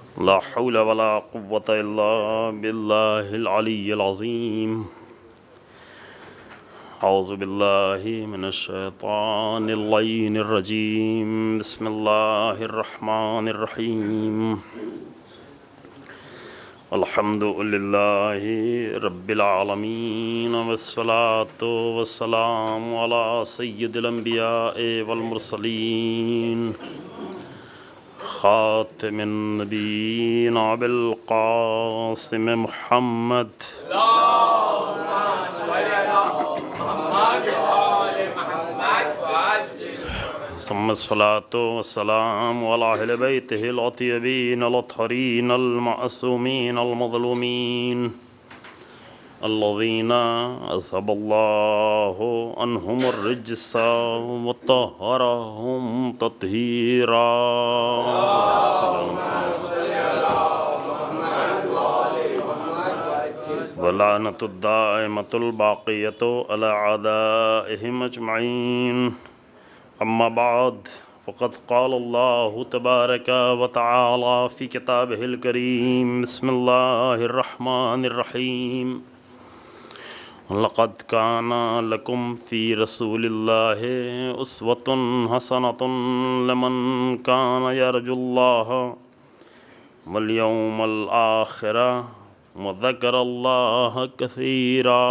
لا حول ولا قوة إلا بالله العلي العظيم. أعوذ بالله من الشيطان اللعين الرجيم. بسم الله الرحمن الرحيم. الحمد لله رب العالمين والصلاة والسلام على سيد الأنبياء والمرسلين خاتم النبيين أبي القاسم محمد ثم الصلاة والسلام على أهل بيته الطيبين الأطهرين المعصومين المظلومين الذين أذهب الله عنهم الرجس وطهرهم تطهيرا. ولعنة الدائمة الباقية على أعدائهم أجمعين. أما بعد فقد قال الله تبارك وتعالى في كتابه الكريم. بسم الله الرحمن الرحيم. لقد كان لكم في رسول الله أسوة حسنة لمن كان يرجو الله واليوم الآخر وذكر الله كثيرا.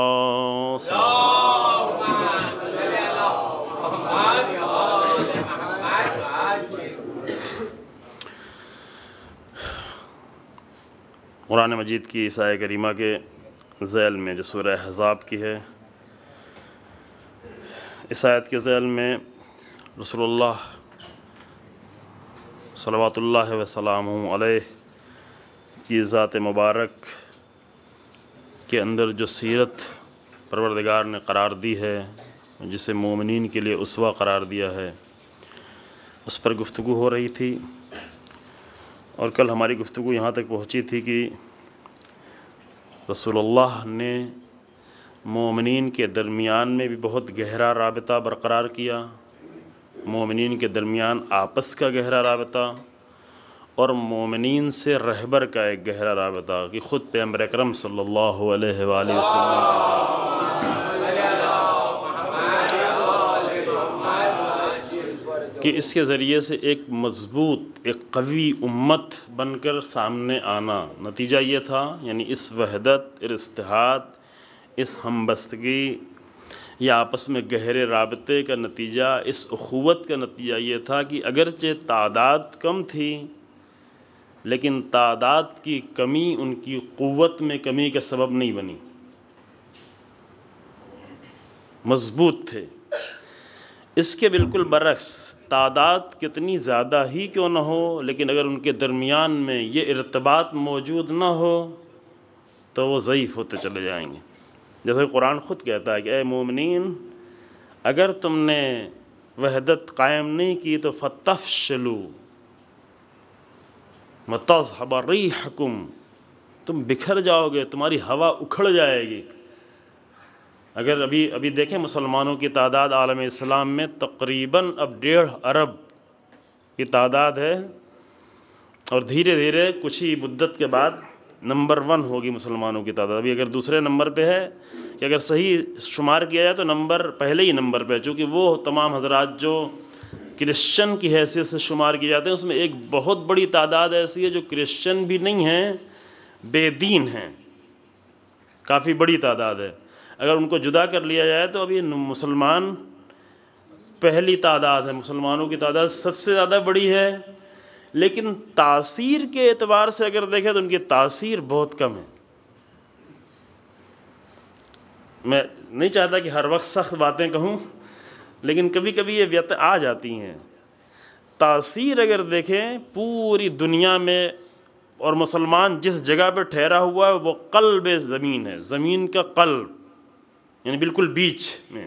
قرآن مجید کی اس آیہ کریمہ کے ذیل میں جو سورہ احزاب کی ہے، اس آیت کے ذیل میں رسول اللہ صلوات اللہ وسلامہ علیہ کی ذات مبارک کے اندر جو سیرت پروردگار نے قرار دی ہے، جسے مومنین کے لیے اسوہ قرار دیا ہے، اس پر گفتگو ہو رہی تھی. اور کل ہماری گفتگو یہاں تک پہنچی تھی کہ رسول اللہ نے مومنین کے درمیان میں بھی بہت گہرا رابطہ برقرار کیا، مومنین کے درمیان آپس کا گہرا رابطہ، اور مومنین سے رہبر کا ایک گہرا رابطہ کہ خود پیغمبر اکرم صلی اللہ علیہ وآلہ وسلم کے ساتھ کہ اس کے ذریعے سے ایک مضبوط، ایک قوی امت بن کر سامنے آنا. نتیجہ یہ تھا، یعنی اس وحدت، اس اتحاد، اس ہمبستگی یا آپس میں گہرے رابطے کا نتیجہ، اس اخوت کا نتیجہ یہ تھا کہ اگرچہ تعداد کم تھی لیکن تعداد کی کمی ان کی قوت میں کمی کا سبب نہیں بنی، مضبوط تھے. اس کے بالکل برعکس، تعداد کتنی زیادہ ہی کیوں نہ ہو لیکن اگر ان کے درمیان میں یہ ارتباط موجود نہ ہو تو وہ ضعیف ہوتے چلے جائیں گے. جیسے قرآن خود کہتا ہے کہ اے مومنین، اگر تم نے وحدت قائم نہیں کی تو فَتَفْشَلُوا وَتَذْهَبَ رِيحُكُمْ، تم بکھر جاؤ گے، تمہاری ہوا اکھڑ جائے گی. اگر ابھی دیکھیں مسلمانوں کی تعداد عالم اسلام میں تقریباً اب 1.5 ارب کی تعداد ہے، اور دھیرے دھیرے کچھ ہی مدت کے بعد نمبر 1 ہوگی مسلمانوں کی تعداد. ابھی اگر دوسرے نمبر پہ ہے کہ اگر صحیح شمار کیا جائے تو نمبر پہلے ہی نمبر پہ ہے، چونکہ وہ تمام حضرات جو کرسچن کی حیثیت سے شمار کیے جاتے ہیں اس میں ایک بہت بڑی تعداد ایسی ہے جو کرسچن بھی نہیں ہیں، بے دین ہیں، کافی بڑی تعداد ہے. اگر ان کو جدا کر لیا جائے تو ابھی مسلمان پہلی تعداد ہے، مسلمانوں کی تعداد سب سے زیادہ بڑی ہے، لیکن تاثیر کے اعتبار سے اگر دیکھیں تو ان کی تاثیر بہت کم ہے. میں نہیں چاہتا کہ ہر وقت سخت باتیں کہوں، لیکن کبھی کبھی یہ وقت آ جاتی ہیں. تاثیر اگر دیکھیں پوری دنیا میں، اور مسلمان جس جگہ پہ ٹھہرا ہوا ہے وہ قلب زمین ہے، زمین کا قلب، یعنی بالکل بیچ میں.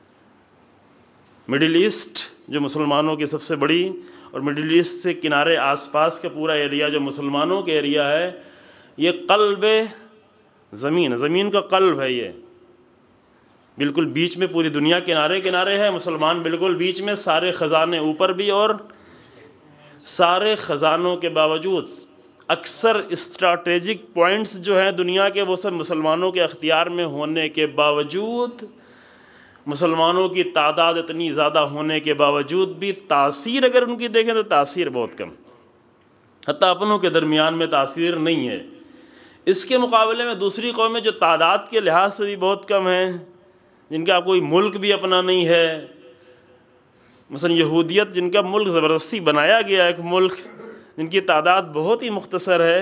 مڈل ایسٹ جو مسلمانوں کی سب سے بڑی، اور مڈل ایسٹ سے کنارے آس پاس کا پورا ایریا جو مسلمانوں کے ایریا ہے، یہ قلب زمین ہے، زمین کا قلب ہے. یہ بالکل بیچ میں، پوری دنیا کنارے کنارے ہے، مسلمان بالکل بیچ میں، سارے خزانے اوپر بھی، اور سارے خزانوں کے باوجود اکثر اسٹریٹجک پوائنٹس جو ہیں دنیا کے وہ سب مسلمانوں کے اختیار میں ہونے کے باوجود، مسلمانوں کی تعداد اتنی زیادہ ہونے کے باوجود بھی تاثیر اگر ان کی دیکھیں تو تاثیر بہت کم، حتیٰ اپنوں کے درمیان میں تاثیر نہیں ہے۔ اس کے مقابلے میں دوسری قومیں جو تعداد کے لحاظ سے بھی بہت کم ہیں، جن کا کوئی ملک بھی اپنا نہیں ہے، مثلا یہودیت جن کا ملک زبردستی بنایا گیا ایک ملک، جن کی تعداد بہت ہی مختصر ہے،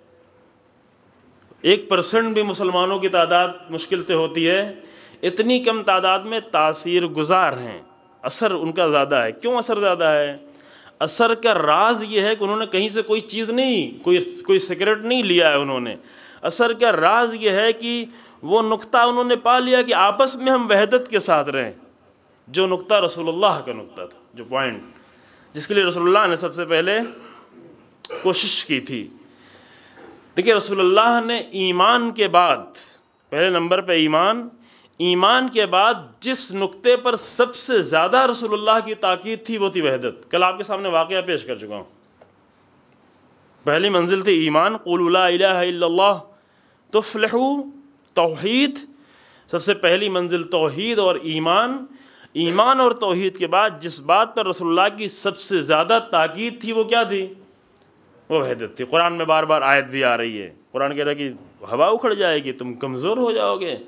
1% بھی مسلمانوں کی تعداد مشکل سے ہوتی ہے، اتنی کم تعداد میں تاثیر گزار ہیں، اثر ان کا زیادہ ہے۔ کیوں اثر زیادہ ہے؟ اثر کا راز یہ ہے کہ انہوں نے کہیں سے کوئی چیز نہیں، کوئی سیکرٹ نہیں لیا ہے انہوں نے۔ اثر کا راز یہ ہے کہ وہ نقطہ انہوں نے پا لیا کہ آپس میں ہم وحدت کے ساتھ رہیں، جو نقطہ رسول اللہ کا نقطہ تھا، جو پوائنٹ جس کے لیے رسول اللہ نے سب سے پہلے کوشش کی تھی۔ دیکھیں رسول اللہ نے ایمان کے بعد، پہلے نمبر پہ ایمان کے بعد جس نقطے پر سب سے زیادہ رسول اللہ کی تاکید تھی وہ تھی وحدت۔ کل آپ کے سامنے واقعہ پیش کر چکا ہوں۔ پہلی منزل تھی ایمان، قولوا لا الہ الا اللہ تفلحوا، توحید، سب سے پہلی منزل توحید اور ایمان اور توحید کے بعد جس بات پر رسول اللہ کی سب سے زیادہ تاکید تھی وہ کیا تھی؟ وہ وحدت تھی۔ قرآن میں بار بار آیت بھی آ رہی ہے، قرآن کہہ رہا ہے کہ ہوا اکھڑ جائے گی، تم کمزور ہو جاؤ گے۔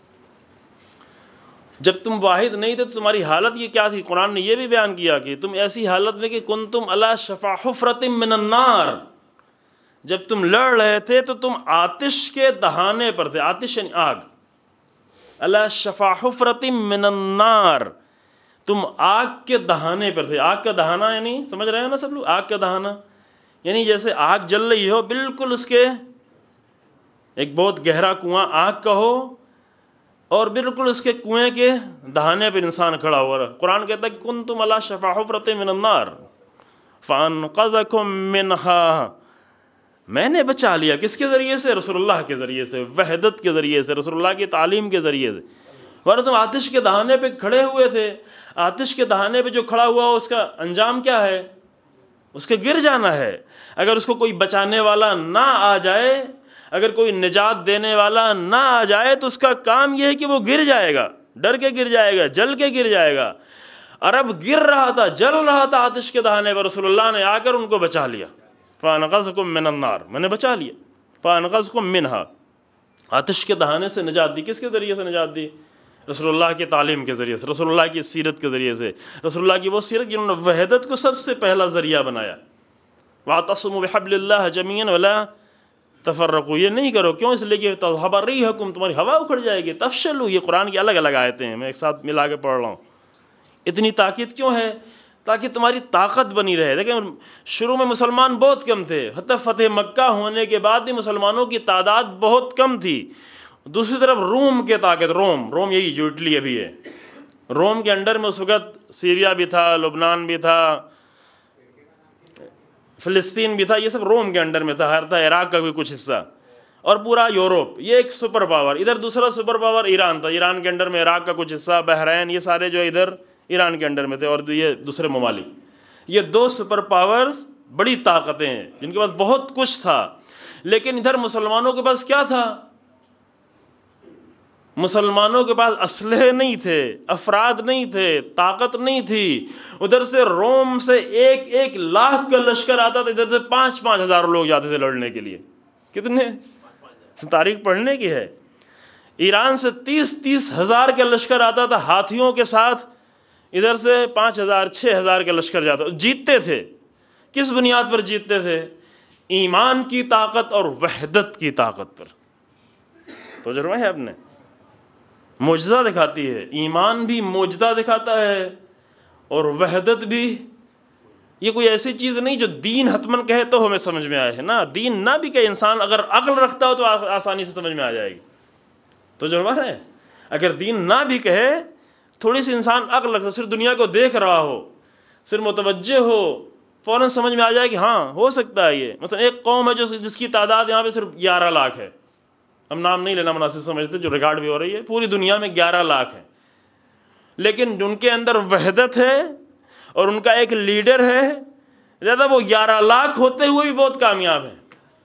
جب تم واحد نہیں تھے تو تمہاری حالت یہ کیا تھی؟ قرآن نے یہ بھی بیان کیا کہ تم ایسی حالت میں کہ کنتم علی شفا حفرۃ من النار، جب تم لڑ رہے تھے تو تم آتش کے دہانے پر تھے، آتش یعنی آگ، علی شفا حفرۃ من النار، تم آگ کے دہانے پر تھے۔ آگ کا دہانا یعنی سمجھ رہے ہیں نا سب لوگ؟ آگ کا دہانا یعنی جیسے آگ جل رہی ہو، بالکل اس کے ایک بہت گہرا کنواں آگ کا ہو اور بالکل اس کے کنویں کے دہانے پر انسان کھڑا ہوا رہا۔ قرآن کہتا ہے کہ کنتم علی شفا حفرۃ من النار فانقذکم منہا، میں نے بچا لیا۔ کس کے ذریعے سے؟ رسول اللہ کے ذریعے سے، وحدت کے ذریعے سے، رسول اللہ کی تعلیم کے ذریعے سے۔ ورنہ تم آتش کے دہانے پہ کھڑے ہوئے تھے، آتش کے دہانے پہ جو کھڑا ہوا ہو اس کا انجام کیا ہے؟ اس کے گر جانا ہے۔ اگر اس کو کوئی بچانے والا نہ آ جائے، اگر کوئی نجات دینے والا نہ آ جائے تو اس کا کام یہ ہے کہ وہ گر جائے گا، ڈر کے گر جائے گا، جل کے گر جائے گا۔ عرب گر رہا تھا، جل رہا تھا آتش کے دہانے پر، رسول اللہ نے آ کر ان کو بچا لیا۔ فَأَنْقَذَكُم مِّنَ النَّارِ، میں نے بچا لیا۔ فَأَنْقَذَكُم مِّنْهَا، آتش کے دہانے سے نجات دی۔ کس کے ذریعے سے نجات دی؟ رسول اللہ کی تعلیم کے ذریعے سے، رسول اللہ کی سیرت کے ذریعے سے، رسول اللہ کی وہ سیرت جنہوں نے وحدت کو سب سے پہلا ذریعہ بنایا۔ وَاعْتَصِمُوا بِحَبْلِ اللَّهِ جَمِيعًا وَلَا تفرقوا، یہ نہیں کرو، کیوں؟ اس لیے کہ تذهب ريحكم، تمہاری ہوا اکھڑ جائے گی۔ تفشلوا، یہ قرآن کی الگ الگ آیتیں ہیں، میں ایک ساتھ ملا کے پڑھ رہا ہوں۔ اتنی تاکید کیوں ہے؟ تاکہ تمہاری طاقت بنی رہے۔ دیکھیں شروع میں مسلمان بہت کم تھے، حتیٰ فتح مکہ ہونے کے بعد بھی مسلمانوں کی تعداد بہت کم تھی۔ دوسری طرف روم کے طاقت، روم یہی جو اٹلی ابھی ہے، روم کے انڈر میں اس وقت سیریا بھی تھا، لبنان بھی تھا، فلسطین بھی تھا، یہ سب روم کے انڈر میں تھا، ہر تھا عراق کا بھی کچھ حصہ، اور پورا یورپ، یہ ایک سپر پاور۔ ادھر دوسرا سپر پاور ایران تھا، ایران کے انڈر میں عراق کا کچھ حصہ، بحرین، یہ سارے جو ادھر ایران کے انڈر میں تھے، اور یہ دوسرے ممالک۔ یہ دو سپر پاورز بڑی طاقتیں ہیں جن کے پاس بہت کچھ تھا، لیکن ادھر مسلمانوں کے پاس کیا تھا؟ مسلمانوں کے پاس اسلحے نہیں تھے، افراد نہیں تھے، طاقت نہیں تھی۔ ادھر سے روم سے ایک لاکھ کا لشکر آتا تھا، ادھر سے 5,000 ہزار لوگ جاتے تھے لڑنے کے لیے۔ کتنے؟ تاریخ پڑھنے کی ہے۔ ایران سے 30 ہزار کا لشکر آتا تھا ہاتھیوں کے ساتھ، ادھر سے 5,000 6,000 کا لشکر جاتا، جیتتے تھے۔ کس بنیاد پر جیتتے تھے؟ ایمان کی طاقت اور وحدت کی طاقت پر۔ تجربہ ہے اپنے، معجزہ دکھاتی ہے، ایمان بھی معجزہ دکھاتا ہے اور وحدت بھی۔ یہ کوئی ایسی چیز نہیں جو دین حتماً کہے تو ہمیں سمجھ میں آئے ہے نا، دین نہ بھی کہے، انسان اگر عقل رکھتا ہو تو آسانی سے سمجھ میں آ جائے گی۔ تجربہ ہے، اگر دین نہ بھی کہے، تھوڑی سی انسان عقل رکھتا، صرف دنیا کو دیکھ رہا ہو، صرف متوجہ ہو، فوراً سمجھ میں آ جائے کہ ہاں ہو سکتا ہے یہ۔ مثلا ایک قوم ہے جس کی تعداد یہاں پہ صرف 11 لاکھ ہے، ہم نام نہیں لینا مناسب سمجھتے، جو ریکارڈ بھی ہو رہی ہے، پوری دنیا میں 11 لاکھ ہے، لیکن ان کے اندر وحدت ہے اور ان کا ایک لیڈر ہے، زیادہ وہ 11 لاکھ ہوتے ہوئے بھی بہت کامیاب ہے۔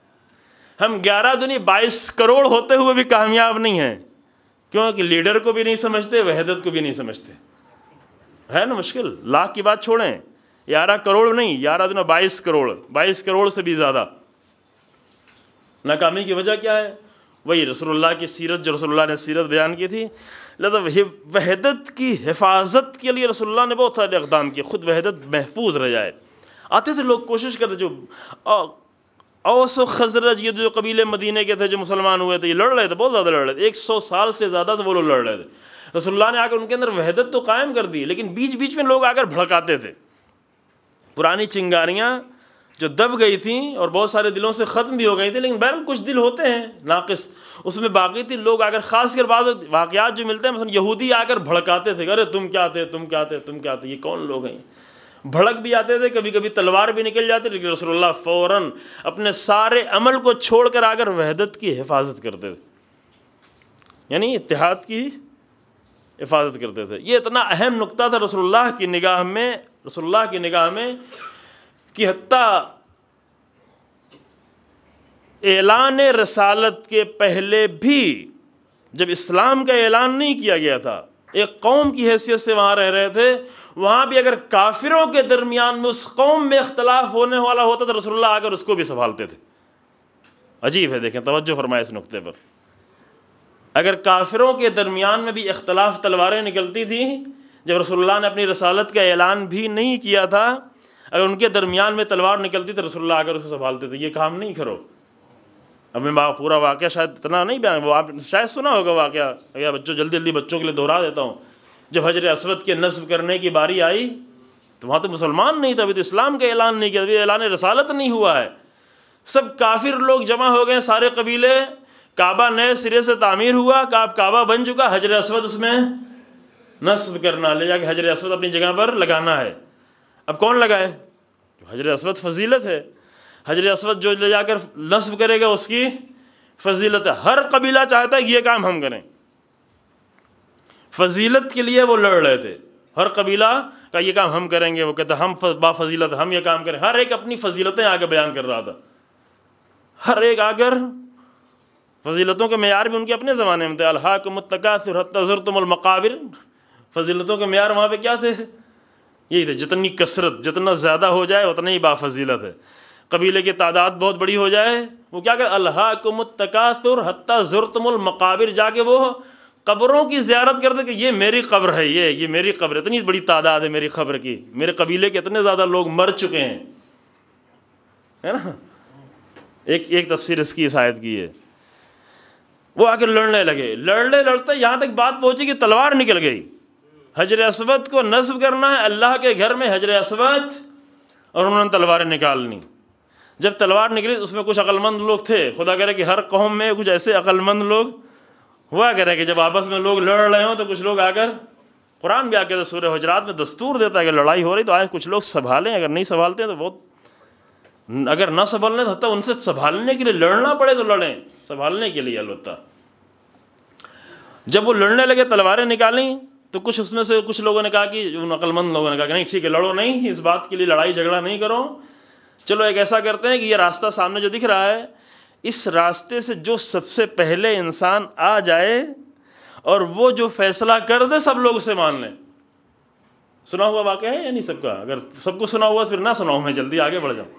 ہم 11 دنیا 22 کروڑ ہوتے ہوئے بھی کامیاب نہیں ہیں، کیونکہ لیڈر کو بھی نہیں سمجھتے، وحدت کو بھی نہیں سمجھتے. ہے نا مشکل؟ لاکھ کی بات چھوڑیں، 11 کروڑ نہیں، 11 دنیا 22 کروڑ، 22 کروڑ سے بھی زیادہ. ناکامی کی وجہ کیا ہے؟ وہی رسول اللہ کی سیرت، جو رسول اللہ نے سیرت بیان کی تھی. لہذا وحدت کی حفاظت کے لیے رسول اللہ نے بہت سارے اقدام کیے، خود وحدت محفوظ رہ جائے. آتے تھے لوگ کوشش کرتے، جو اوس و خزرج، یہ جو قبیلے مدینے کے تھے جو مسلمان ہوئے تھے، یہ لڑ رہے تھے، بہت زیادہ لڑ رہے تھے، 100 سال سے زیادہ سے وہ لوگ لڑ رہے تھے. رسول اللہ نے آ کر ان کے اندر وحدت تو قائم کر دی، لیکن بیچ بیچ میں لوگ آ کر بھڑکاتے تھے. پرانی چنگاریاں جو دب گئی تھیں اور بہت سارے دلوں سے ختم بھی ہو گئی تھیں، لیکن بہرحال کچھ دل ہوتے ہیں ناقص، اس میں باقی تھی. لوگ آ کر، خاص کر بعض واقعات جو ملتے ہیں، مثلا یہودی آ کر بھڑکاتے تھے، ارے تم کیا تھے، تم کیا تھے، تم کیا تھے، یہ کون لوگ ہیں. بھڑک بھی آتے تھے، کبھی کبھی تلوار بھی نکل جاتی، لیکن رسول اللہ فوراً اپنے سارے عمل کو چھوڑ کر آ کر وحدت کی حفاظت کرتے تھے، یعنی اتحاد کی حفاظت کرتے تھے. یہ اتنا اہم نقطہ تھا رسول اللہ کی نگاہ میں کہ حتیٰ اعلان رسالت کے پہلے بھی، جب اسلام کا اعلان نہیں کیا گیا تھا، ایک قوم کی حیثیت سے وہاں رہ رہے تھے، وہاں بھی اگر کافروں کے درمیان میں اس قوم میں اختلاف ہونے والا ہوتا تو رسول اللہ آ کر اس کو بھی سنبھالتے تھے. عجیب ہے، دیکھیں، توجہ فرمائے اس نقطے پر. اگر کافروں کے درمیان میں بھی اختلاف، تلواریں نکلتی تھیں، جب رسول اللہ نے اپنی رسالت کا اعلان بھی نہیں کیا تھا، اگر ان کے درمیان میں تلوار نکلتی تو رسول اللہ آ کر اس کو سنبھالتے تھے. یہ کام نہیں کرو. اب میں پورا واقعہ شاید اتنا نہیں بیان، وہ آپ شاید سنا ہوگا واقعہ، یا بچوں جلدی بچوں کے لیے دہرا دیتا ہوں. جب حجر اسود کے نصب کرنے کی باری آئی تو وہاں تو مسلمان نہیں تھا، ابھی تو اسلام کا اعلان نہیں کیا، ابھی اعلان رسالت نہیں ہوا ہے. سب کافر لوگ جمع ہو گئے، سارے قبیلے. کعبہ نئے سرے سے تعمیر ہوا، کعبہ بن چکا، حجر اسود اس میں نصب کرنا، لے جا کے حجر اسود اپنی جگہ پر لگانا ہے. اب کون لگائے؟ حجر اسود فضیلت ہے، حجر اسود جو لے جا کر نصب کرے گا اس کی فضیلت ہے. ہر قبیلہ چاہتا ہے کہ یہ کام ہم کریں، فضیلت کے لیے وہ لڑ رہے تھے. ہر قبیلہ کا یہ کام ہم کریں گے، وہ کہتا ہم با فضیلت، ہم یہ کام کریں. ہر ایک اپنی فضیلتیں آگے بیان کر رہا تھا، ہر ایک آ کر فضیلتوں کے معیار بھی ان کے اپنے زمانے میں تھے. الہاکم التکاثر حتی زرتم المقابر. فضیلتوں کے معیار وہاں پہ کیا تھے؟ یہی تھے، جتنی کثرت، جتنا زیادہ ہو جائے اتنا ہی با فضیلت ہے. قبیلے کی تعداد بہت بڑی ہو جائے، وہ کیا کہ الہاکم التکاثر حتی زرتم المقابر، جا کے وہ قبروں کی زیارت کرتے کہ یہ میری قبر ہے، یہ میری قبر ہے، اتنی بڑی تعداد ہے میری قبر کی، میرے قبیلے کے اتنے زیادہ لوگ مر چکے ہیں، ہے نا. ایک تفسیر اس کی، اس آیت کی ہے. وہ آ کے لڑنے لگے، لڑتے یہاں تک بات پہنچی کہ تلوار نکل گئی. حجر اسود کو نصب کرنا ہے اللہ کے گھر میں، حجر اسود، اور انہوں نے تلواریں نکال لی. جب تلوار نکلی اس میں کچھ عقل مند لوگ تھے، خدا کرے کہ ہر قوم میں کچھ ایسے عقل مند لوگ ہوا کرے کہ جب آپس میں لوگ لڑ رہے ہوں تو کچھ لوگ آ کر، قرآن بھی آ کے سورہ حجرات میں دستور دیتا ہے کہ لڑائی ہو رہی تو آئے کچھ لوگ سنبھالیں، اگر نہیں سنبھالتے ہیں تو بہت، اگر نہ سنبھالنے تو حتیٰ ان سے سنبھالنے کے لیے لڑنا پڑے تو لڑیں، سنبھالنے کے لیے البتہ. جب وہ لڑنے لگے، تلواریں نکالیں، تو کچھ اس میں سے کچھ لوگوں نے کہا کہ ان عقل مند لوگوں نے کہا کہ نہیں ٹھیک ہے، لڑو نہیں، اس بات کے لیے لڑائی جھگڑا نہیں کرو، چلو ایک ایسا کرتے ہیں کہ یہ راستہ سامنے جو دکھ رہا ہے، اس راستے سے جو سب سے پہلے انسان آ جائے اور وہ جو فیصلہ کر دے سب لوگ اسے مان لیں. سنا ہوا واقعہ ہے یا نہیں سب کا؟ اگر سب کو سنا ہوا پھر نہ سناؤں، میں جلدی آگے بڑھ جاؤں.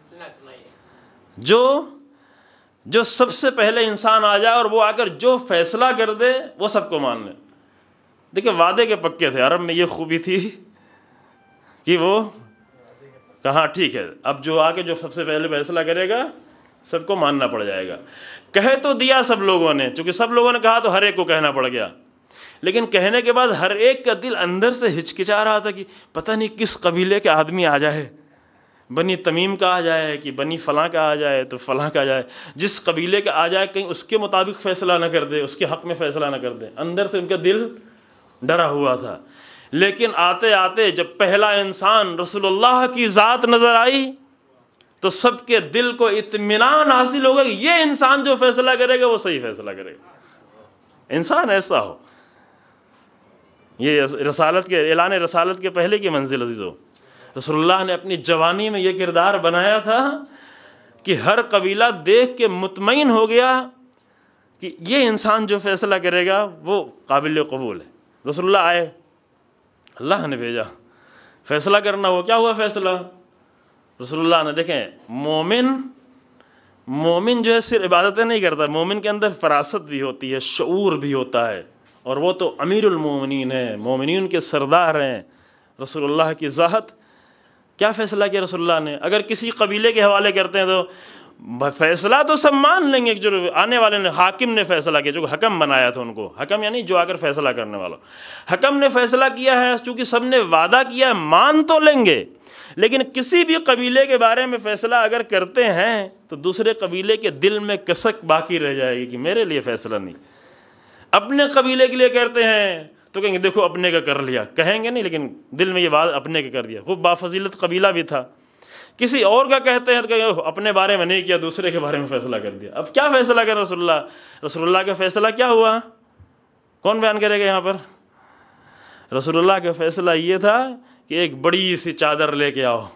جو سب سے پہلے انسان آ جائے اور وہ آ کر جو فیصلہ کر دے وہ سب کو مان لیں. دیکھیں وعدے کے پکے تھے، عرب میں یہ خوبی تھی کہ وہ کہاں ٹھیک ہے، اب جو آ کے جو سب سے پہلے فیصلہ کرے گا سب کو ماننا پڑ جائے گا. کہہ تو دیا سب لوگوں نے، چونکہ سب لوگوں نے کہا تو ہر ایک کو کہنا پڑ گیا، لیکن کہنے کے بعد ہر ایک کا دل اندر سے ہچکچا رہا تھا کہ پتہ نہیں کس قبیلے کے آدمی آ جائے، بنی تمیم کا آ جائے کہ بنی فلاں کا آ جائے تو فلاں کا آ جائے، جس قبیلے کا آ جائے کہیں اس کے مطابق فیصلہ نہ کر دے، اس کے حق میں فیصلہ نہ کر دے. اندر سے ان کا دل ڈرا ہوا تھا. لیکن آتے آتے جب پہلا انسان رسول اللہ کی ذات نظر آئی تو سب کے دل کو اطمینان حاصل ہوگا کہ یہ انسان جو فیصلہ کرے گا وہ صحیح فیصلہ کرے گا. انسان ایسا ہو. یہ رسالت کے اعلان رسالت کے پہلے کی منزل عزیزو. رسول اللہ نے اپنی جوانی میں یہ کردار بنایا تھا کہ ہر قبیلہ دیکھ کے مطمئن ہو گیا کہ یہ انسان جو فیصلہ کرے گا وہ قابل قبول ہے۔ رسول اللہ آئے، اللہ نے بھیجا فیصلہ کرنا، وہ کیا ہوا فیصلہ؟ رسول اللہ نے دیکھیں مومن جو ہے صرف عبادتیں نہیں کرتا، مومن کے اندر فراست بھی ہوتی ہے، شعور بھی ہوتا ہے، اور وہ تو امیر المومنین ہیں، مومنین کے سردار ہیں رسول اللہ کی ذات۔ کیا فیصلہ کیا رسول اللہ نے؟ اگر کسی قبیلے کے حوالے کرتے ہیں تو فیصلہ تو سب مان لیں گے، جو آنے والے نے حاکم نے فیصلہ کیا، جو حکم بنایا تھا ان کو، حکم یعنی جو آ کر فیصلہ کرنے والا، حکم نے فیصلہ کیا ہے، چونکہ سب نے وعدہ کیا ہے مان تو لیں گے، لیکن کسی بھی قبیلے کے بارے میں فیصلہ اگر کرتے ہیں تو دوسرے قبیلے کے دل میں کسک باقی رہ جائے گی کہ میرے لیے فیصلہ نہیں۔ اپنے قبیلے کے لیے کرتے ہیں تو کہیں گے دیکھو اپنے کا کر لیا، کہیں گے نہیں، لیکن دل میں یہ بات اپنے کا کر دیا۔ خوب بافضیلت قبیلہ بھی تھا، کسی اور کا کہتے ہیں تو کہیں اپنے بارے میں نہیں کیا، دوسرے کے بارے میں فیصلہ کر دیا۔ اب کیا فیصلہ کر رسول اللہ؟ رسول اللہ کا فیصلہ کیا ہوا؟ کون بیان کرے گا یہاں پر؟ رسول اللہ کا فیصلہ یہ تھا کہ ایک بڑی سی چادر لے کے آؤ،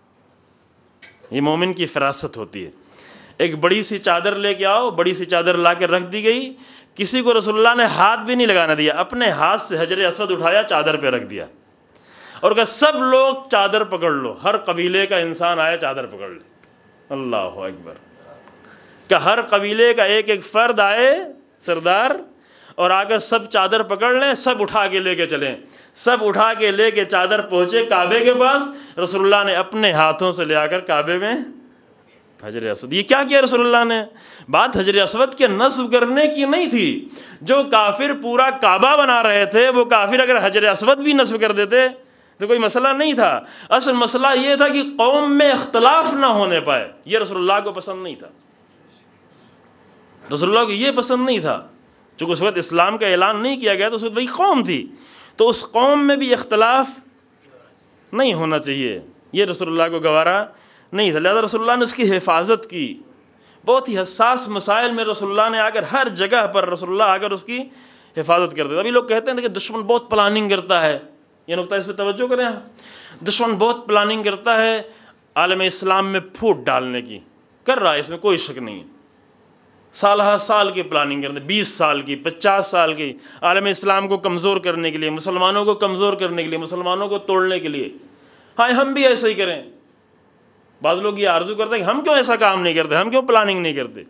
یہ مومن کی فراست ہوتی ہے، ایک بڑی سی چادر لے کے آؤ۔ بڑی سی چادر لا کے رکھ دی گئی، کسی کو رسول اللہ نے ہاتھ بھی نہیں لگانا دیا، اپنے ہاتھ سے حجر اسود اٹھایا، چادر پہ رکھ دیا، اور کہا سب لوگ چادر پکڑ لو، ہر قبیلے کا انسان آیا چادر پکڑ لے۔ اللہ اکبر! کہ ہر قبیلے کا ایک ایک فرد آئے سردار، اور آ کر سب چادر پکڑ لیں، سب اٹھا کے لے کے چلیں۔ سب اٹھا کے لے کے چادر پہنچے کعبے کے پاس، رسول اللہ نے اپنے ہاتھوں سے لے آ کر کعبے میں حجر اسود۔ یہ کیا کیا رسول اللہ نے؟ بات حجر اسود کے نصب کرنے کی نہیں تھی، جو کافر پورا کعبہ بنا رہے تھے وہ کافر اگر حجر اسود بھی نصب کر دیتے تو کوئی مسئلہ نہیں تھا۔ اصل مسئلہ یہ تھا کہ قوم میں اختلاف نہ ہونے پائے، یہ رسول اللہ کو پسند نہیں تھا، رسول اللہ کو یہ پسند نہیں تھا، چونکہ اس وقت اسلام کا اعلان نہیں کیا گیا تو اس وقت وہی قوم تھی، تو اس قوم میں بھی اختلاف نہیں ہونا چاہیے، یہ رسول اللہ کو گوارا نہیں تھا، لہذا رسول اللہ نے اس کی حفاظت کی۔ بہت ہی حساس مسائل میں رسول اللہ نے آ کر ہر جگہ پر رسول اللہ آ کر اس کی حفاظت کرتے تھے۔ ابھی لوگ کہتے ہیں کہ دشمن بہت پلاننگ کرتا ہے، یہ نقطہ اس پہ توجہ کریں، دشمن بہت پلاننگ کرتا ہے عالم اسلام میں پھوٹ ڈالنے کی، کر رہا ہے، اس میں کوئی شک نہیں ہے، سال ہر سال کی پلاننگ کرتے، 20 سال کی، 50 سال کی، عالم اسلام کو کمزور کرنے کے لیے، مسلمانوں کو کمزور کرنے کے لیے، مسلمانوں کو توڑنے کے لیے۔ ہاں ہم بھی ایسا ہی کریں۔ بعض لوگ یہ آرزو کرتے ہیں کہ ہم کیوں ایسا کام نہیں کرتے، ہم کیوں پلاننگ نہیں کرتے۔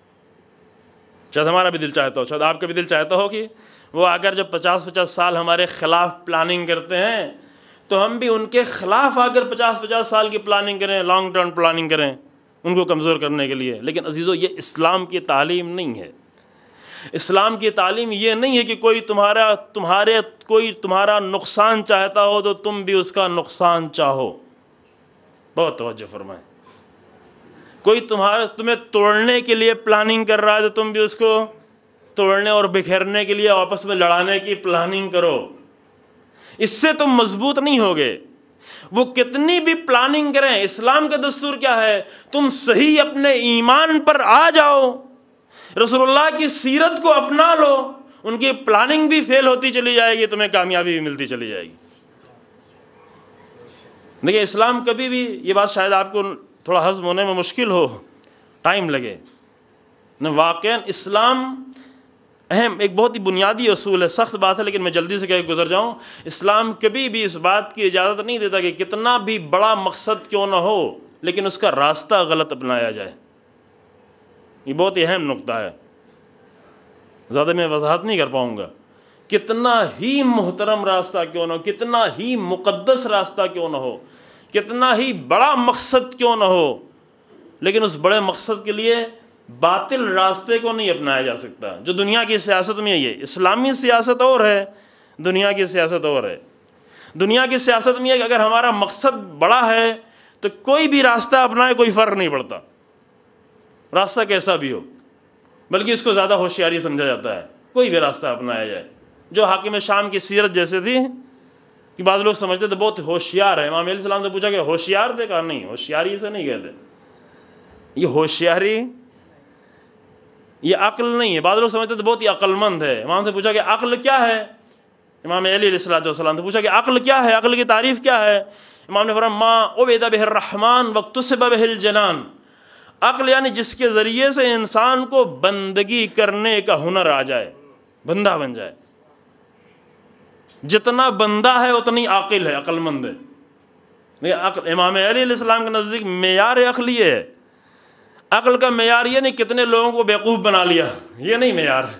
شاید ہمارا بھی دل چاہتا ہو، شاید آپ کا بھی دل چاہتا ہو کہ وہ آ کر جب 50 سال ہمارے خلاف پلاننگ کرتے ہیں تو ہم بھی ان کے خلاف آ کر 50 سال کی پلاننگ کریں، لانگ ٹرم پلاننگ کریں ان کو کمزور کرنے کے لیے۔ لیکن عزیزو، یہ اسلام کی تعلیم نہیں ہے۔ اسلام کی تعلیم یہ نہیں ہے کہ کوئی تمہارا نقصان چاہتا ہو تو تم بھی اس کا نقصان چاہو۔ بہت توجہ فرمائیں۔ کوئی تمہیں توڑنے کے لیے پلاننگ کر رہا ہے تو تم بھی اس کو توڑنے اور بکھیرنے کے لیے آپس میں لڑانے کی پلاننگ کرو، اس سے تم مضبوط نہیں ہوگے۔ وہ کتنی بھی پلاننگ کریں، اسلام کا دستور کیا ہے؟ تم صحیح اپنے ایمان پر آ جاؤ، رسول اللہ کی سیرت کو اپنا لو، ان کی پلاننگ بھی فیل ہوتی چلی جائے گی، تمہیں کامیابی بھی ملتی چلی جائے گی۔ دیکھیں اسلام کبھی بھی، یہ بات شاید آپ کو تھوڑا ہضم ہونے میں مشکل ہو، ٹائم لگے، واقعاً اسلام اہم ایک بہت ہی بنیادی اصول ہے، سخت بات ہے لیکن میں جلدی سے کہہ کے گزر جاؤں۔ اسلام کبھی بھی اس بات کی اجازت نہیں دیتا کہ کتنا بھی بڑا مقصد کیوں نہ ہو لیکن اس کا راستہ غلط اپنایا جائے۔ یہ بہت ہی اہم نقطہ ہے، زیادہ میں وضاحت نہیں کر پاؤں گا۔ کتنا ہی محترم راستہ کیوں نہ ہو، کتنا ہی مقدس راستہ کیوں نہ ہو، کتنا ہی بڑا مقصد کیوں نہ ہو، لیکن اس بڑے مقصد کے لیے باطل راستے کو نہیں اپنایا جا سکتا۔ جو دنیا کی سیاست میں یہ اسلامی سیاست اور ہے، دنیا کی سیاست اور ہے۔ دنیا کی سیاست میں یہ کہ اگر ہمارا مقصد بڑا ہے تو کوئی بھی راستہ اپنائے کوئی فرق نہیں پڑتا، راستہ کیسا بھی ہو، بلکہ اس کو زیادہ ہوشیاری سمجھا جاتا ہے، کوئی بھی راستہ اپنایا جائے۔ جو حاکم شام کی سیرت جیسے تھی کہ بعض لوگ سمجھتے تھے بہت ہوشیار ہے، امام علیہ السلام سے پوچھا کہ ہوشیار تھے؟ کہا نہیں، ہوشیاری سے نہیں کہتے، یہ ہوشیاری یہ عقل نہیں ہے۔ بعض لوگ سمجھتے تھے بہت ہی عقل مند ہے، امام سے پوچھا کہ عقل کیا ہے؟ امام علی علیہ السلام سے پوچھا کہ عقل کیا ہے، عقل کی تعریف کیا ہے؟ امام نے فرمایا ما عبد بہ الرحمن واکتسب بہ الجنان، عقل یعنی جس کے ذریعے سے انسان کو بندگی کرنے کا ہنر آ جائے، بندہ بن جائے۔ جتنا بندہ ہے اتنی عاقل ہے، عقل مند ہے۔ امام علی علیہ السلام کے نزدیک معیار عقل یہ ہے۔ عقل کا معیار یہ نہیں کتنے لوگوں کو بیوقوف بنا لیا، یہ نہیں معیار ہے۔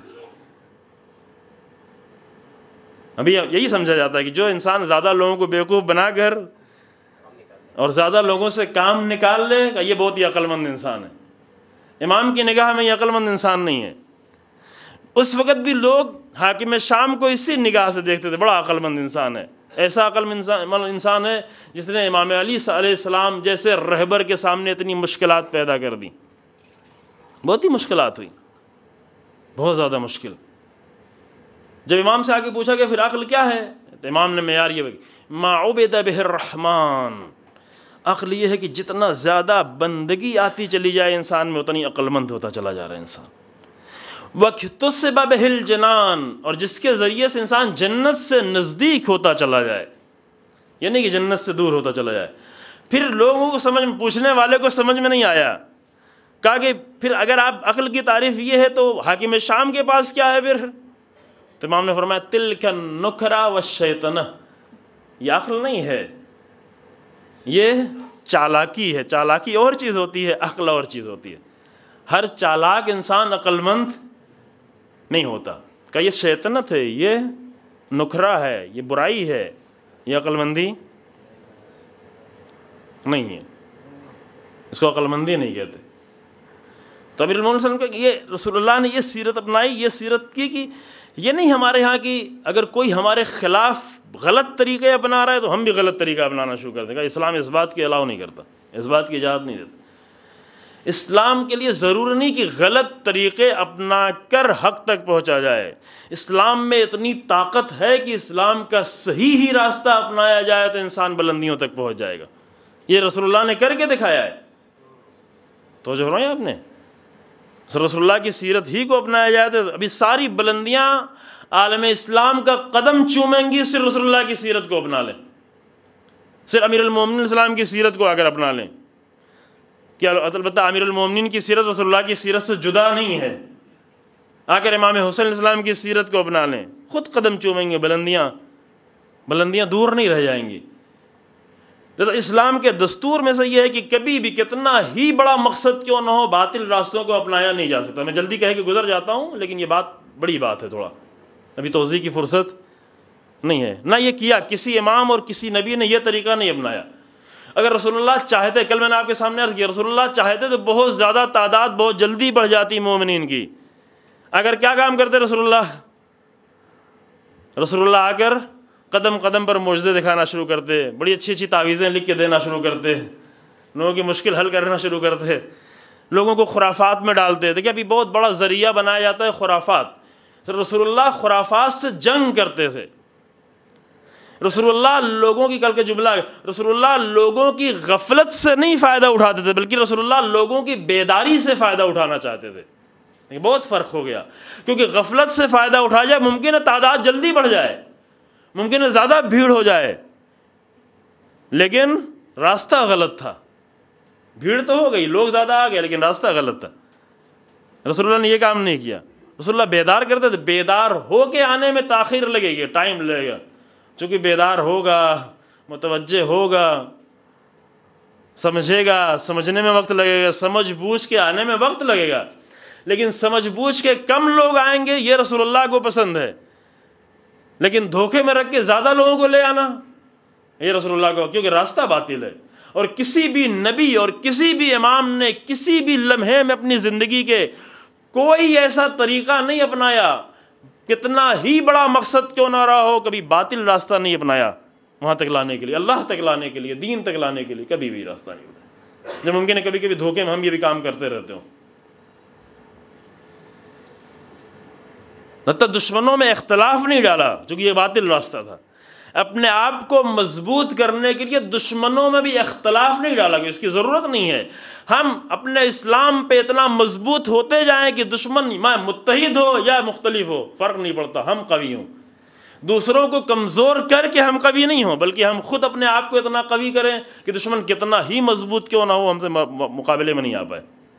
ابھی یہی سمجھا جاتا ہے کہ جو انسان زیادہ لوگوں کو بیوقوف بنا کر اور زیادہ لوگوں سے کام نکال لے گا، یہ بہت ہی عقل مند انسان ہے۔ امام کی نگاہ میں یہ عقل مند انسان نہیں ہے۔ اس وقت بھی لوگ حاکم شام کو اسی نگاہ سے دیکھتے تھے، بڑا عقل مند انسان ہے، ایسا عقل مند انسان ہے جس نے امام علی علیہ السلام جیسے رہبر کے سامنے اتنی مشکلات پیدا کر دیں۔ بہت ہی مشکلات ہوئی، بہت زیادہ مشکل۔ جب امام سے آگے پوچھا کہ پھر عقل کیا ہے، تو امام نے معیار یہ ما عبد بہ الرحمن، عقل یہ ہے کہ جتنا زیادہ بندگی آتی چلی جائے انسان میں اتنی عقل مند ہوتا چلا جا رہا ہے انسان۔ وَاكْتُسِبَ بِهِ الْجِنَانِ، اور جس کے ذریعے سے انسان جنت سے نزدیک ہوتا چلا جائے، یعنی کہ جنت سے دور ہوتا چلا جائے۔ پھر لوگوں کو پوچھنے والے کو سمجھ میں نہیں آیا، کہا کہ پھر اگر آپ عقل کی تعریف یہ ہے تو حاکم شام کے پاس کیا ہے پھر؟ تو امام نے فرمایا تِلْكَ النُّكْرَةُ وَالشَّيْطَنَةُ، یہ عقل نہیں ہے، یہ چالاکی ہے۔ چالاکی اور چیز ہوتی ہے، عقل اور چیز ہوتی ہے۔ ہر چالاک انسان عقل مند نہیں ہوتا، کہ یہ شیطنت ہے، یہ نکھرا ہے، یہ برائی ہے، یہ عقل مندی نہیں ہے، اس کو عقل مندی نہیں کہتے۔ تو امیر المومنین صلی اللہ علیہ وسلم یہ رسول اللہ نے یہ سیرت اپنائی، یہ سیرت کی کہ یہ نہیں ہمارے ہاں کی اگر کوئی ہمارے خلاف غلط طریقے اپنا رہا ہے تو ہم بھی غلط طریقہ اپنانا شروع کر دیں گے۔ اسلام اس بات کی الاؤ نہیں کرتا، اس بات کی اجازت نہیں دیتا۔ اسلام کے لیے ضروری نہیں کہ غلط طریقے اپنا کر حق تک پہنچا جائے۔ اسلام میں اتنی طاقت ہے کہ اسلام کا صحیح ہی راستہ اپنایا جائے تو انسان بلندیوں تک پہنچ جائے گا۔ یہ رسول اللہ نے کر کے دکھایا ہے۔ تو جو رہے ہیں آپ نے رسول اللہ کی سیرت ہی کو اپنایا جائے تو ابھی ساری بلندیاں عالم اسلام کا قدم چومیں گی، صرف رسول اللہ کی سیرت کو اپنا لیں، صرف امیر المومنین السلام کی سیرت کو اگر اپنا لیں۔ کیا البتہ امیر المومنین کی سیرت رسول اللہ کی سیرت سے جدا نہیں ہے۔ آخر امام حسین علیہ السلام کی سیرت کو اپنا لیں، خود قدم چومیں گے، بلندیاں دور نہیں رہ جائیں گی۔ اسلام کے دستور میں سے یہ ہے کہ کبھی بھی کتنا ہی بڑا مقصد کیوں نہ ہو باطل راستوں کو اپنایا نہیں جا سکتا۔ میں جلدی کہہ کے گزر جاتا ہوں، لیکن یہ بات بڑی بات ہے، تھوڑا ابھی توضیح کی فرصت نہیں ہے۔ نہ یہ کیا کسی امام اور کسی نبی نے یہ طریقہ نہیں اپنایا۔ اگر رسول اللہ چاہتے، کل میں نے آپ کے سامنے عرض کیا، رسول اللہ چاہتے تو بہت زیادہ تعداد بہت جلدی بڑھ جاتی مومنین کی۔ اگر کیا کام کرتے رسول اللہ آ کر قدم قدم پر معجزے دکھانا شروع کرتے، بڑی اچھی اچھی تعویذیں لکھ کے دینا شروع کرتے، لوگوں کی مشکل حل کرنا شروع کرتے، لوگوں کو خرافات میں ڈالتے۔ دیکھیں ابھی بہت بڑا ذریعہ بنایا جاتا ہے خرافات۔ رسول اللہ خرافات سے جنگ کرتے تھے۔ رسول اللہ لوگوں کی، کل کے جملہ، رسول اللہ لوگوں کی غفلت سے نہیں فائدہ اٹھاتے تھے، بلکہ رسول اللہ لوگوں کی بیداری سے فائدہ اٹھانا چاہتے تھے۔ یہ بہت فرق ہو گیا، کیونکہ غفلت سے فائدہ اٹھا جائے ممکن ہے تعداد جلدی بڑھ جائے، ممکن ہے زیادہ بھیڑ ہو جائے، لیکن راستہ غلط تھا۔ بھیڑ تو ہو گئی، لوگ زیادہ آ گئے، لیکن راستہ غلط تھا۔ رسول اللہ نے یہ کام نہیں کیا۔ رسول اللہ بیدار کرتے تھے، بیدار ہو کے آنے میں تاخیر لگے گی، ٹائم لگے گا، چونکہ بیدار ہوگا، متوجہ ہوگا، سمجھے گا، سمجھنے میں وقت لگے گا، سمجھ بوجھ کے آنے میں وقت لگے گا، لیکن سمجھ بوجھ کے کم لوگ آئیں گے، یہ رسول اللہ کو پسند ہے۔ لیکن دھوکے میں رکھ کے زیادہ لوگوں کو لے آنا، یہ رسول اللہ کو، کیونکہ راستہ باطل ہے۔ اور کسی بھی نبی اور کسی بھی امام نے کسی بھی لمحے میں اپنی زندگی کے کوئی ایسا طریقہ نہیں اپنایا، کتنا ہی بڑا مقصد کیوں نہ رہا ہو، کبھی باطل راستہ نہیں اپنایا وہاں تک لانے کے لیے، اللہ تک لانے کے لیے، دین تک لانے کے لیے، کبھی بھی راستہ نہیں اپنایا۔ جب ممکن ہے کبھی کبھی دھوکے میں ہم یہ بھی کام کرتے رہتے ہوں۔ حتیٰ دشمنوں میں اختلاف نہیں ڈالا، چونکہ یہ باطل راستہ تھا۔ اپنے آپ کو مضبوط کرنے کے لیے دشمنوں میں بھی اختلاف نہیں ڈالا، کہ اس کی ضرورت نہیں ہے۔ ہم اپنے اسلام پہ اتنا مضبوط ہوتے جائیں کہ دشمن متحد ہو یا مختلف ہو، فرق نہیں پڑتا، ہم قوی ہوں۔ دوسروں کو کمزور کر کے ہم قوی نہیں ہوں، بلکہ ہم خود اپنے آپ کو اتنا قوی کریں کہ دشمن کتنا ہی مضبوط کیوں نہ ہو، ہم سے مقابلے میں نہیں آ پائے۔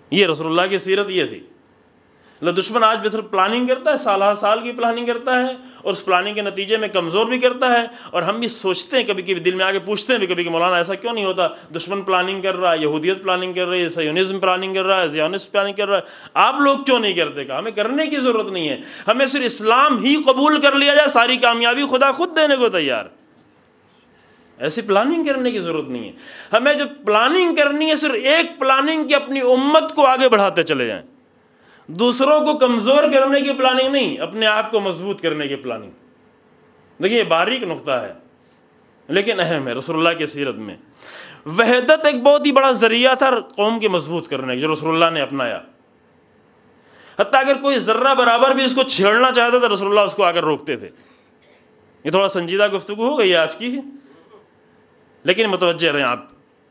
یہ رسول اللہ کی سیرت یہ تھی. دشمن آج بھی صرف پلاننگ کرتا ہے، سال ہر سال کی پلاننگ کرتا ہے، اور اس پلاننگ کے نتیجے میں کمزور بھی کرتا ہے. اور ہم بھی سوچتے ہیں کبھی کبھی، دل میں آ کے پوچھتے ہیں بھی کبھی کہ مولانا ایسا کیوں نہیں ہوتا؟ دشمن پلاننگ کر رہا ہے، یہودیت پلاننگ کر رہی ہے، سیونزم پلاننگ کر رہا ہے، زیونسٹ پلاننگ کر رہا ہے، آپ لوگ کیوں نہیں کرتے؟ کہ ہمیں کرنے کی ضرورت نہیں ہے، ہمیں صرف اسلام ہی قبول کر لیا جائے، ساری کامیابی خدا خود دینے کو تیار. ایسی پلاننگ کرنے کی ضرورت نہیں ہے. ہمیں جو پلاننگ کرنی ہے صرف ایک پلاننگ کہ اپنی امت کو آگے بڑھاتے چلے جائیں. دوسروں کو کمزور کرنے کی پلاننگ نہیں، اپنے آپ کو مضبوط کرنے کی پلاننگ. دیکھیے یہ باریک نقطہ ہے لیکن اہم ہے. رسول اللہ کی سیرت میں وحدت ایک بہت ہی بڑا ذریعہ تھا قوم کی مضبوط کرنے کا، جو رسول اللہ نے اپنایا. حتیٰ اگر کوئی ذرہ برابر بھی اس کو چھیڑنا چاہتا تھا رسول اللہ اس کو آ کر روکتے تھے. یہ تھوڑا سنجیدہ گفتگو ہو گئی آج کی، لیکن متوجہ رہیں آپ.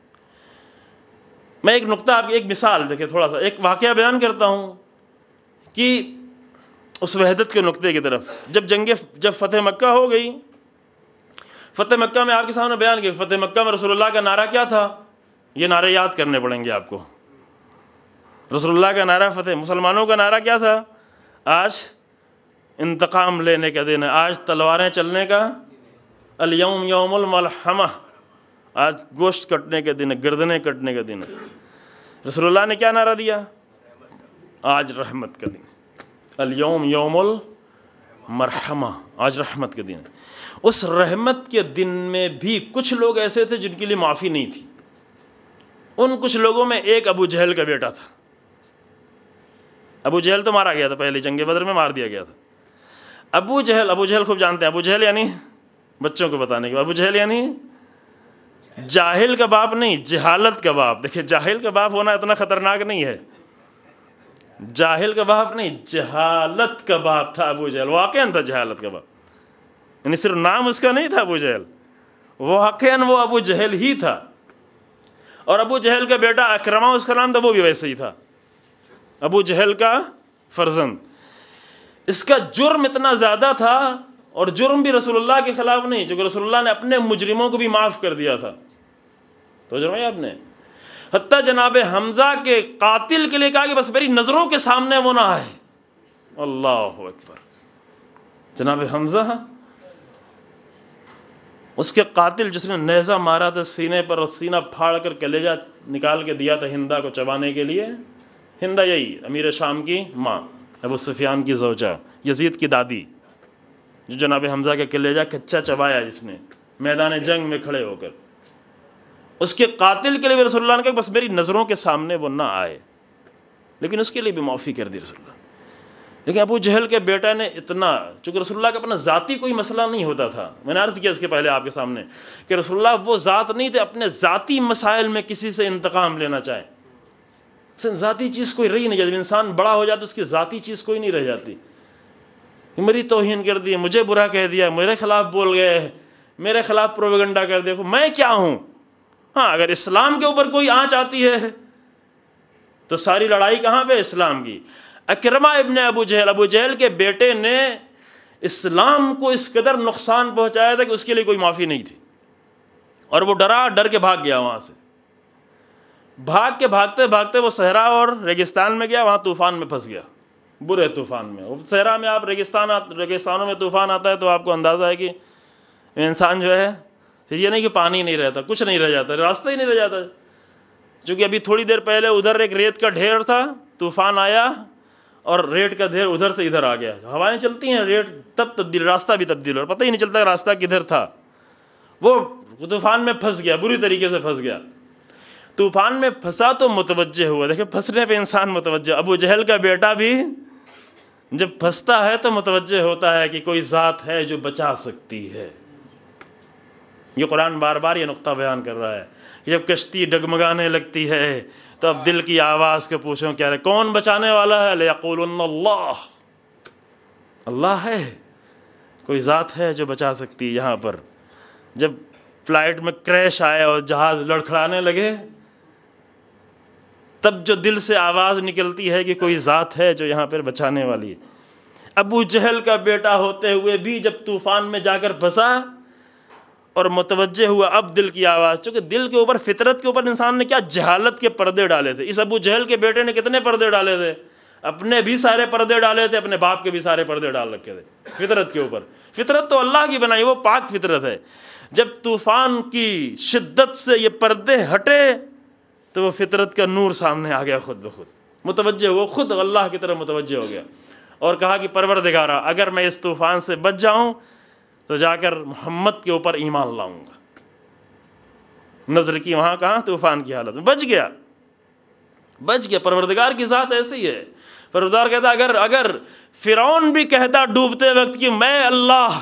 میں ایک نقطہ، آپ کی ایک مثال دیکھیں، تھوڑا سا ایک واقعہ بیان کرتا ہوں کہ اس وحدت کے نقطے کی طرف. جب فتح مکہ ہو گئی، فتح مکہ میں آپ کے سامنے بیان کیا، فتح مکہ میں رسول اللہ کا نعرہ کیا تھا؟ یہ نعرے یاد کرنے پڑیں گے آپ کو. رسول اللہ کا نعرہ فتح، مسلمانوں کا نعرہ کیا تھا؟ آج انتقام لینے کا دن ہے، آج تلواریں چلنے کا، الیوم یوم الملحمہ، آج گوشت کٹنے کے دن ہے، گردنیں کٹنے کا دن ہے. رسول اللہ نے کیا نعرہ دیا؟ آج رحمت کا دن، الیوم یوم المرحمہ، آج رحمت کا دن ہے. اس رحمت کے دن میں بھی کچھ لوگ ایسے تھے جن کے لیے معافی نہیں تھی. ان کچھ لوگوں میں ایک ابو جہل کا بیٹا تھا. ابو جہل تو مارا گیا تھا، پہلے جنگ بدر میں مار دیا گیا تھا. ابو جہل خوب جانتے ہیں. ابو جہل یعنی بچوں کو بتانے کے بعد، ابو جہل یعنی جاہل کا باپ نہیں، جہالت کا باپ. دیکھیں جاہل کا باپ ہونا اتنا خطرناک نہیں ہے. جاہل کا باپ نہیں، جہالت کا باپ تھا ابو جہل. واقعاً تھا جہالت کا باپ، یعنی صرف نام اس کا نہیں تھا ابو جہل، واقعاً وہ ابو جہل ہی تھا. اور ابو جہل کا بیٹا اکرمہ اس کا نام تھا، وہ بھی ویسے ہی تھا، ابو جہل کا فرزند. اس کا جرم اتنا زیادہ تھا، اور جرم بھی رسول اللہ کے خلاف نہیں، چونکہ رسول اللہ نے اپنے مجرموں کو بھی معاف کر دیا تھا. تو جرم ہے آپ نے حتیٰ جناب حمزہ کے قاتل کے لیے کہا کہ بس میری نظروں کے سامنے وہ نہ آئے. اللہ اکبر. جناب حمزہ اس کے قاتل جس نے نیزہ مارا تھا سینے پر، اور سینہ پھاڑ کر کلیجہ نکال کے دیا تھا ہندا کو چبانے کے لیے. ہندا یہی امیر شام کی ماں، ابو سفیان کی زوجہ، یزید کی دادی، جو جناب حمزہ کا کلیجہ کچا چبایا جس نے میدان جنگ میں کھڑے ہو کر. اس کے قاتل کے لیے بھی رسول اللہ نے کہا بس میری نظروں کے سامنے وہ نہ آئے، لیکن اس کے لیے بھی معافی کر دی رسول اللہ. لیکن ابو جہل کے بیٹا نے اتنا، چونکہ رسول اللہ کا اپنا ذاتی کوئی مسئلہ نہیں ہوتا تھا. میں نے عرض کیا اس کے پہلے آپ کے سامنے کہ رسول اللہ وہ ذات نہیں تھے اپنے ذاتی مسائل میں کسی سے انتقام لینا چاہیں. ذاتی چیز کوئی رہی نہیں جاتی. انسان بڑا ہو جاتا اس کی ذاتی چیز کوئی نہیں رہ جاتی. میری توہین کر دی، مجھے برا کہہ دیا، میرے خلاف بول گئے، میرے خلاف پروپیگنڈا کر دیا، میں کیا ہوں؟ ہاں اگر اسلام کے اوپر کوئی آنچ آتی ہے تو ساری لڑائی کہاں پہ؟ اسلام کی. اکرمہ ابن ابو جہل کے بیٹے نے اسلام کو اس قدر نقصان پہنچایا تھا کہ اس کے لیے کوئی معافی نہیں تھی. اور وہ ڈر کے بھاگ گیا وہاں سے. بھاگتے بھاگتے وہ صحرا اور ریگستان میں گیا، وہاں طوفان میں پھنس گیا، برے طوفان میں. صحرا میں آپ ریگستانوں میں طوفان آتا ہے تو آپ کو اندازہ ہے کہ انسان جو ہے پھر یہ نہیں کہ پانی نہیں رہتا، کچھ نہیں رہ جاتا، راستہ ہی نہیں رہ جاتا. چونکہ ابھی تھوڑی دیر پہلے ادھر ایک ریت کا ڈھیر تھا، طوفان آیا اور ریت کا ڈھیر ادھر سے ادھر آ گیا. ہوائیں چلتی ہیں، ریت تب تبدیل، راستہ بھی تبدیل ہو، پتہ ہی نہیں چلتا راستہ کدھر تھا. وہ طوفان میں پھنس گیا، بری طریقے سے پھنس گیا. طوفان میں پھنسا تو متوجہ ہوا. دیکھیں پھنسنے پہ انسان متوجہ. ابو جہل کا بیٹا بھی جب پھنستا ہے تو متوجہ ہوتا ہے کہ کوئی ذات ہے جو بچا سکتی ہے. یہ قرآن بار بار یہ نقطہ بیان کر رہا ہے. جب کشتی ڈگمگانے لگتی ہے تو اب دل کی آواز کے پوچھو کیا ہے، کون بچانے والا ہے؟ لَيَقُولُنَّ اللَّهُ، اللہ ہے، کوئی ذات ہے جو بچا سکتی ہے. یہاں پر جب فلائٹ میں کریش آئے اور جہاز لڑکھڑانے لگے تب جو دل سے آواز نکلتی ہے کہ کوئی ذات ہے جو یہاں پر بچانے والی ہے. ابو جہل کا بیٹا ہوتے ہوئے بھی جب طوفان میں جا کر پھنسا اور متوجہ ہوا اب دل کی آواز، چونکہ دل کے اوپر، فطرت کے اوپر انسان نے کیا جہالت کے پردے ڈالے تھے۔ اس ابو جہل کے بیٹے نے کتنے پردے ڈالے تھے؟ اپنے بھی سارے پردے ڈالے تھے، اپنے باپ کے بھی سارے پردے ڈال رکھے تھے فطرت کے اوپر۔ فطرت تو اللہ کی بنائی، وہ پاک فطرت ہے۔ جب طوفان کی شدت سے یہ پردے ہٹے تو وہ فطرت کا نور سامنے آ گیا، خود بخود متوجہ، وہ خود اللہ کی طرف متوجہ ہو گیا اور کہا کہ پروردگارا، اگر میں اس طوفان سے بچ جاؤں تو جا کر محمد کے اوپر ایمان لاؤں گا۔ نظر کی وہاں، کہاں؟ طوفان کی حالت میں بچ گیا، بچ گیا۔ پروردگار کی ذات ایسی ہے، پروردگار کہتا اگر فرعون بھی کہتا ڈوبتے وقت کہ میں اللہ،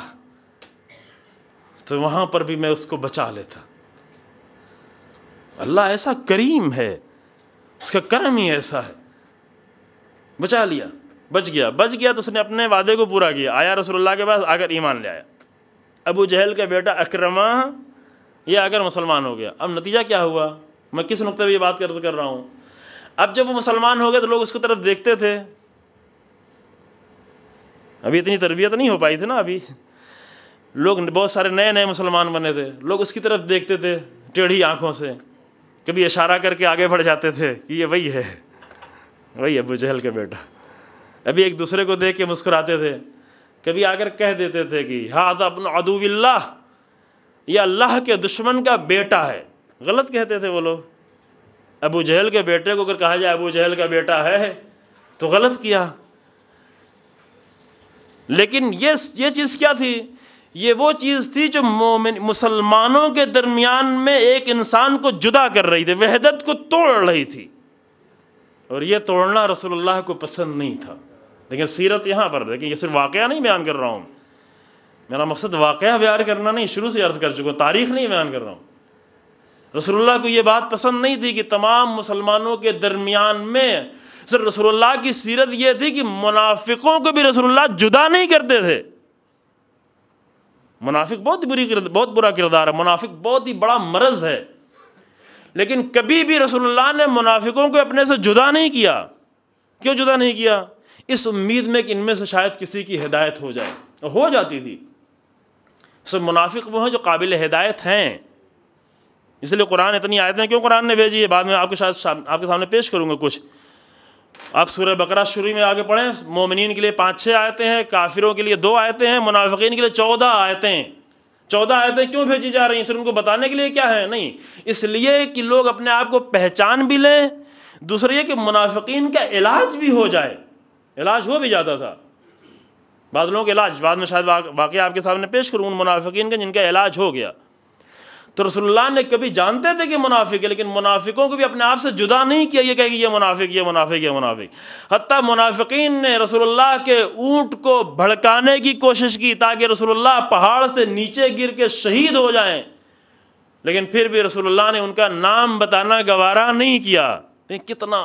تو وہاں پر بھی میں اس کو بچا لیتا۔ اللہ ایسا کریم ہے، اس کا کرم ہی ایسا ہے، بچا لیا، بچ گیا تو اس نے اپنے وعدے کو پورا کیا۔ آیا رسول اللہ کے پاس، آ کر ایمان لے آیا۔ ابو جہل کا بیٹا اکرمہ یہ اگر مسلمان ہو گیا، اب نتیجہ کیا ہوا؟ میں کس نقطے پہ یہ بات کر رہا ہوں؟ اب جب وہ مسلمان ہو گئے تو لوگ اس کی طرف دیکھتے تھے، ابھی اتنی تربیت نہیں ہو پائی تھی نا، ابھی لوگ بہت سارے نئے مسلمان بنے تھے، لوگ اس کی طرف دیکھتے تھے ٹیڑھی آنکھوں سے، کبھی اشارہ کر کے آگے بڑھ جاتے تھے کہ یہ وہی ہے، وہی ابو جہل کا بیٹا۔ ابھی ایک دوسرے کو دیکھ کے مسکراتے تھے، کبھی آ کر کہہ دیتے تھے کہ ھذا ابن عدو اللہ، یہ اللہ کے دشمن کا بیٹا ہے۔ غلط کہتے تھے وہ لوگ۔ ابو جہل کے بیٹے کو اگر کہا جائے ابو جہل کا بیٹا ہے تو غلط کیا۔ لیکن یہ چیز کیا تھی؟ یہ وہ چیز تھی جو مسلمانوں کے درمیان میں ایک انسان کو جدا کر رہی تھی، وحدت کو توڑ رہی تھی، اور یہ توڑنا رسول اللہ کو پسند نہیں تھا۔ لیکن سیرت یہاں پر دیکھیں، یہ صرف واقعہ نہیں بیان کر رہا ہوں، میرا مقصد واقعہ بیان کرنا نہیں، شروع سے عرض کر چکا ہوں، تاریخ نہیں بیان کر رہا ہوں۔ رسول اللہ کو یہ بات پسند نہیں تھی کہ تمام مسلمانوں کے درمیان میں، صرف رسول اللہ کی سیرت یہ تھی کہ منافقوں کو بھی رسول اللہ جدا نہیں کرتے تھے۔ منافق بہت برا کردار ہے، منافق بہت ہی بڑا مرض ہے، لیکن کبھی بھی رسول اللہ نے منافقوں کو اپنے سے جدا نہیں کیا۔ کیوں جدا نہیں کیا؟ اس امید میں کہ ان میں سے شاید کسی کی ہدایت ہو جائے، اور ہو جاتی تھی۔ سب منافق وہ ہیں جو قابل ہدایت ہیں، اس لیے قرآن اتنی آیتیں کیوں قرآن نے بھیجی ہے، بعد میں آپ کے سامنے پیش کروں گا کچھ۔ آپ سورہ بقرہ شروع میں آگے پڑھیں، مومنین کے لیے 5-6 آیتیں ہیں، کافروں کے لیے 2 آیتیں ہیں، منافقین کے لیے 14 آیتیں۔ 14 آیتیں کیوں بھیجی جا رہی ہیں؟ صرف ان کو بتانے کے لیے کیا ہے؟ نہیں، اس لیے کہ لوگ اپنے آپ کو پہچان بھی لیں، دوسرا یہ کہ منافقین کا علاج بھی ہو جائے۔ علاج ہو بھی جاتا تھا بعض لوگوں کا، علاج بعد میں شاید واقعہ آپ کے سامنے پیش کروں ان منافقین کا جن کا علاج ہو گیا۔ تو رسول اللہ نے کبھی جانتے تھے کہ منافق ہے، لیکن منافقوں کو بھی اپنے آپ سے جدا نہیں کیا، یہ کہے کہ یہ منافق، یہ منافق، یہ منافق۔ حتیٰ منافقین نے رسول اللہ کے اونٹ کو بھڑکانے کی کوشش کی تاکہ رسول اللہ پہاڑ سے نیچے گر کے شہید ہو جائیں، لیکن پھر بھی رسول اللہ نے ان کا نام بتانا گوارا نہیں کیا۔ کتنا،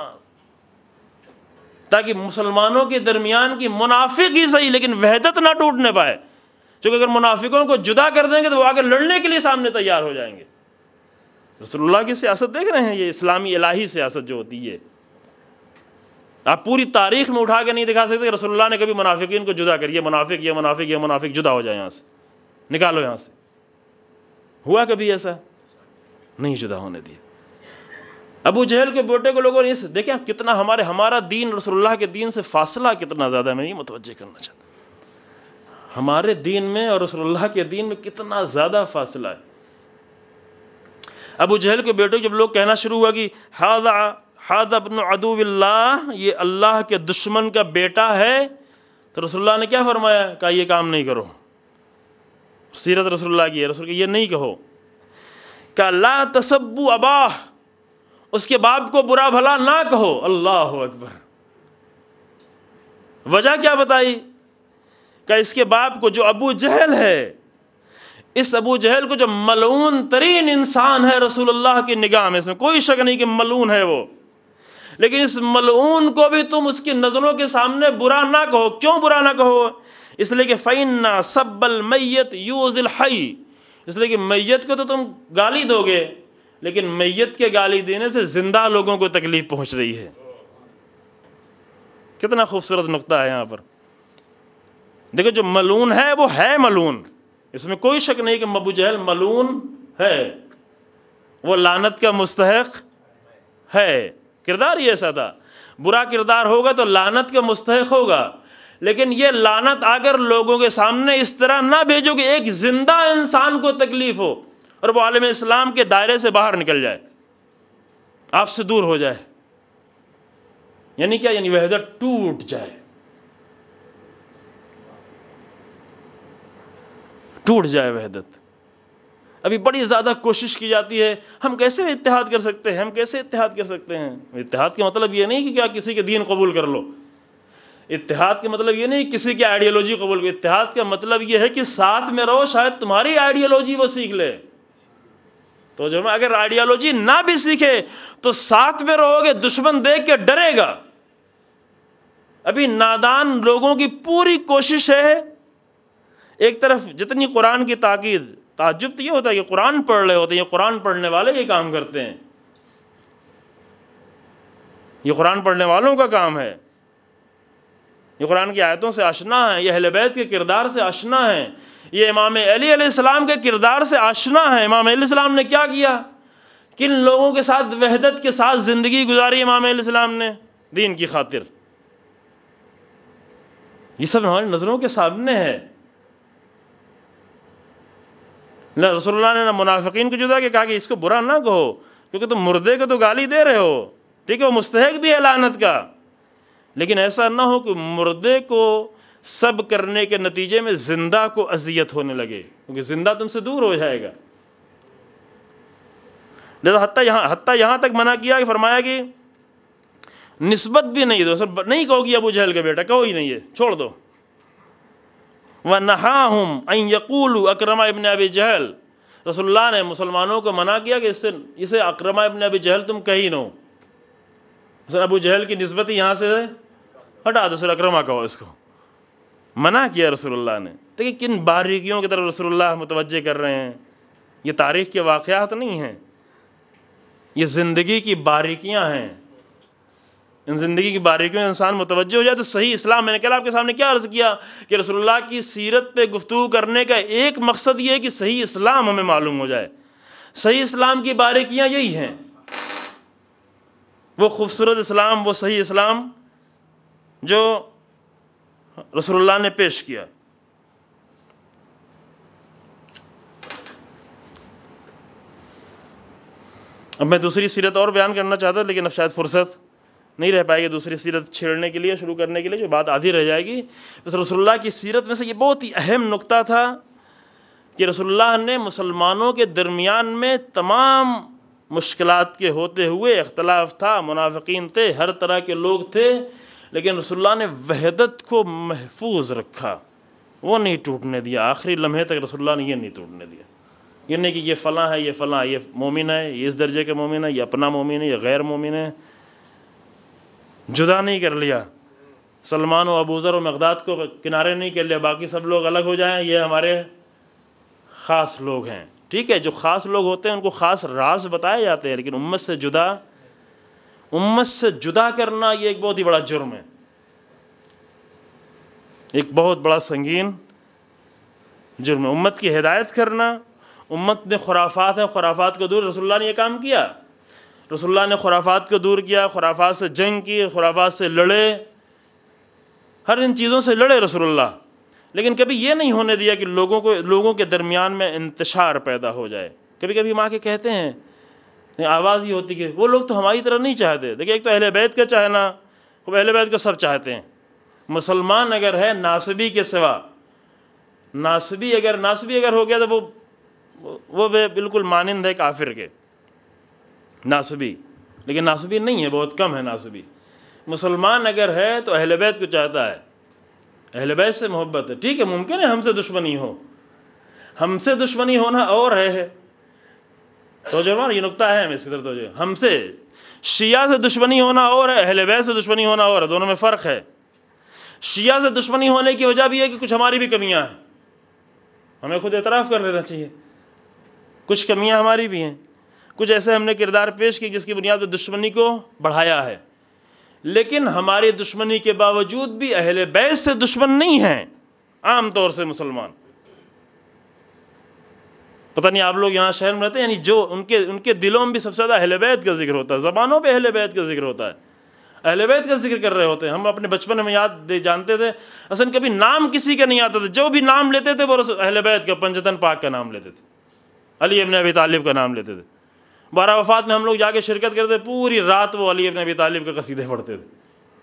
تاکہ مسلمانوں کے درمیان کی منافق ہی صحیح لیکن وحدت نہ ٹوٹنے پائے، چونکہ اگر منافقوں کو جدا کر دیں گے تو وہ آگے لڑنے کے لیے سامنے تیار ہو جائیں گے۔ رسول اللہ کی سیاست دیکھ رہے ہیں، یہ اسلامی الہی سیاست جو ہوتی ہے، آپ پوری تاریخ میں اٹھا کے نہیں دکھا سکتے کہ رسول اللہ نے کبھی منافقین کو جدا کر، یہ منافق، یہ منافق، یہ منافق، جدا ہو جائے، یہاں سے نکالو، یہاں سے۔ ہوا کبھی ایسا؟ نہیں جدا ہونے دیا۔ ابو جہل کے بیٹے کو لوگوں نے دیکھیں کتنا ہمارا دین رسول اللہ کے دین سے فاصلہ کتنا زیادہ ہے، میں یہ متوجہ کرنا چاہتا ہوں۔ ہمارے دین میں اور رسول اللہ کے دین میں کتنا زیادہ فاصلہ ہے۔ ابو جہل کے بیٹے جب لوگ کہنا شروع ہوا کہ ھذا ابن عدو اللہ، یہ اللہ کے دشمن کا بیٹا ہے، تو رسول اللہ نے کیا فرمایا؟ کہا یہ کام نہیں کرو، سیرت رسول اللہ کی ہے، رسول کی یہ نہیں کہو۔ کہا لا تسبوا اباہ، اس کے باپ کو برا بھلا نہ کہو۔ اللہ اکبر۔ وجہ کیا بتائی؟ کہ اس کے باپ کو جو ابو جہل ہے، اس ابو جہل کو جو ملعون ترین انسان ہے رسول اللہ کی نگاہ میں، اس میں کوئی شک نہیں کہ ملعون ہے وہ، لیکن اس ملعون کو بھی تم اس کی نظروں کے سامنے برا نہ کہو۔ کیوں برا نہ کہو؟ اس لیے کہ فَإِنَّ سَبَّ الْمَيِّتِ يُؤْذِي الْحَيِّ، اس لیے کہ میت کو تو تم گالی دو گے، لیکن میت کے گالی دینے سے زندہ لوگوں کو تکلیف پہنچ رہی ہے۔ کتنا خوبصورت نقطہ ہے یہاں پر۔ دیکھو جو ملعون ہے وہ ہے ملعون، اس میں کوئی شک نہیں کہ ابو جہل ملعون ہے، وہ لعنت کا مستحق ہے، کردار ہی ایسا تھا، برا کردار ہوگا تو لعنت کا مستحق ہوگا، لیکن یہ لعنت اگر لوگوں کے سامنے اس طرح نہ بھیجو کہ ایک زندہ انسان کو تکلیف ہو اور وہ عالم اسلام کے دائرے سے باہر نکل جائے، آپ سے دور ہو جائے، یعنی کیا؟ یعنی وحدت ٹوٹ جائے، ٹوٹ جائے وحدت۔ ابھی بڑی زیادہ کوشش کی جاتی ہے، ہم کیسے اتحاد کر سکتے ہیں، ہم کیسے اتحاد کر سکتے ہیں۔ اتحاد کا مطلب یہ نہیں کہ کیا کسی کے دین قبول کر لو، اتحاد کا مطلب یہ نہیں کہ کسی کی آئیڈیالوجی قبول کرو، اتحاد کا مطلب یہ ہے کہ ساتھ میں رہو، شاید تمہاری آئیڈیالوجی وہ سیکھ لے۔ تو جو اگر آئیڈیالوجی نہ بھی سیکھے تو ساتھ میں رہو گے، دشمن دیکھ کے ڈرے گا۔ ابھی نادان لوگوں کی پوری کوشش ہے، ایک طرف جتنی قرآن کی تاکید، تعجب تو یہ ہوتا ہے کہ قرآن پڑھ رہے ہوتے ہیں، یہ قرآن پڑھنے والے یہ کام کرتے ہیں، یہ قرآن پڑھنے والوں کا کام ہے، یہ قرآن کی آیتوں سے آشنا ہیں، یہ اہل بیت کے کردار سے آشنا ہیں، یہ امام علی علیہ السلام کے کردار سے آشنا ہیں۔ امام علیہ السلام نے کیا کیا، کن لوگوں کے ساتھ وحدت کے ساتھ زندگی گزاری امام علیہ السلام نے دین کی خاطر، یہ سب ہماری نظروں کے سامنے ہے۔ نہ رسول اللہ نے نہ منافقین کو جدا کہ کہا کہ اس کو برا نہ کہو کیونکہ تم مردے کو تو گالی دے رہے ہو، ٹھیک ہے وہ مستحق بھی ہے لعنت کا، لیکن ایسا نہ ہو کہ مردے کو سب کرنے کے نتیجے میں زندہ کو اذیت ہونے لگے، کیونکہ زندہ تم سے دور ہو جائے گا۔ لہذا حتیٰ یہاں تک منع کیا کہ فرمایا کہ نسبت بھی نہیں دو، سب نہیں کہو کہ ابو جہل کا بیٹا، کہو ہی نہیں ہے، چھوڑ دو۔ وَنَحَاهُمْ أَن يَقُولُوا اکرمہ ابن ابی جہل، رسول اللہ نے مسلمانوں کو منع کیا کہ اسے اکرمہ ابن ابی جہل تم کہیں نہ، سر ابو جہل کی نسبت ہی یہاں سے ہٹا دو، سر اکرمہ کہو، اس کو منع کیا رسول اللہ نے۔ دیکھیں کن باریکیوں کی طرف رسول اللہ متوجہ کر رہے ہیں، یہ تاریخ کے واقعات نہیں ہیں، یہ زندگی کی باریکیاں ہیں، ان زندگی کی باریکیوں میں انسان متوجہ ہو جائے تو صحیح اسلام، میں نے کل آپ کے سامنے کیا عرض کیا کہ رسول اللہ کی سیرت پہ گفتگو کرنے کا ایک مقصد یہ ہے کہ صحیح اسلام ہمیں معلوم ہو جائے، صحیح اسلام کی باریکیاں یہی ہیں، وہ خوبصورت اسلام، وہ صحیح اسلام جو رسول اللہ نے پیش کیا۔ اب میں دوسری سیرت اور بیان کرنا چاہتا لیکن اب شاید فرصت نہیں رہ پائے گی دوسری سیرت چھیڑنے کے لیے، شروع کرنے کے لیے، جو بات آدھی رہ جائے گی۔ بس رسول اللہ کی سیرت میں سے یہ بہت ہی اہم نقطہ تھا کہ رسول اللہ نے مسلمانوں کے درمیان میں تمام مشکلات کے ہوتے ہوئے، اختلاف تھا، منافقین تھے، ہر طرح کے لوگ تھے، لیکن رسول اللہ نے وحدت کو محفوظ رکھا، وہ نہیں ٹوٹنے دیا، آخری لمحے تک رسول اللہ نے یہ نہیں ٹوٹنے دیا۔ یہ نہیں کہ یہ فلاں ہے، یہ فلاں، یہ مومن ہے، یہ اس درجے کے مومن ہے، یہ اپنا مومن ہے، یہ غیر مومن ہے، جدا نہیں کر لیا۔ سلمان و ابوذر و مقداد کو کنارے نہیں کر لیا، باقی سب لوگ الگ ہو جائیں، یہ ہمارے خاص لوگ ہیں، ٹھیک ہے۔ جو خاص لوگ ہوتے ہیں ان کو خاص راز بتائے جاتے ہیں، لیکن امت سے جدا کرنا یہ ایک بہت ہی بڑا جرم ہے، ایک بہت بڑا سنگین جرم ہے۔ امت کی ہدایت کرنا، امت میں خرافات ہیں، خرافات کو دور، رسول اللہ نے یہ کام کیا، رسول اللہ نے خرافات کو دور کیا، خرافات سے جنگ کی، خرافات سے لڑے، ہر ان چیزوں سے لڑے رسول اللہ، لیکن کبھی یہ نہیں ہونے دیا کہ لوگوں کے درمیان میں انتشار پیدا ہو جائے۔ کبھی کبھی ماں کے کہتے ہیں، آواز ہی ہوتی کہ وہ لوگ تو ہماری طرح نہیں چاہتے۔ دیکھیں ایک تو اہل بیت کا چاہنا، اہل بیت کو سب چاہتے ہیں، مسلمان اگر ہے ناصبی کے سوا، ناصبی اگر ہو گیا تو وہ بالکل مانند ہے کافر کے، ناصبی، لیکن ناصبی نہیں ہے، بہت کم ہے ناصبی۔ مسلمان اگر ہے تو اہل بیت کو چاہتا ہے، اہل بیت سے محبت ہے، ٹھیک ہے ممکن ہے ہم سے دشمنی ہو، ہم سے دشمنی ہونا اور ہے، توجہ، یہ نقطہ ہے، ہم اس کی طرف توجہ، ہم سے شیعہ سے دشمنی ہونا اور ہے، اہل بیت سے دشمنی ہونا اور ہے، دونوں میں فرق ہے۔ شیعہ سے دشمنی ہونے کی وجہ بھی ہے کہ کچھ ہماری بھی کمیاں ہیں، ہمیں خود اعتراف کر لینا چاہیے، کچھ کمیاں ہماری بھی ہیں، کچھ ایسے ہم نے کردار پیش کی جس کی بنیاد پر دشمنی کو بڑھایا ہے، لیکن ہماری دشمنی کے باوجود بھی اہل بیت سے دشمن نہیں ہیں عام طور سے مسلمان، پتہ نہیں آپ لوگ یہاں شہر میں رہتے ہیں، یعنی جو ان کے دلوں میں بھی سب سے زیادہ اہل بیت کا ذکر ہوتا ہے، زبانوں پہ اہل بیت کا ذکر ہوتا ہے، اہل بیت کا ذکر کر رہے ہوتے ہیں۔ ہم اپنے بچپن میں جانتے تھے اصلا کبھی نام کسی کا نہیں آتا تھا، جو بھی نام لیتے تھے وہ اہل بیت کا، پنجتن پاک کا نام لیتے تھے، علی ابن ابی طالب کا نام لیتے تھے۔ 12 وفات میں ہم لوگ جا کے شرکت کرتے، پوری رات وہ علی ابن ابی طالب کے قصیدے پڑھتے تھے۔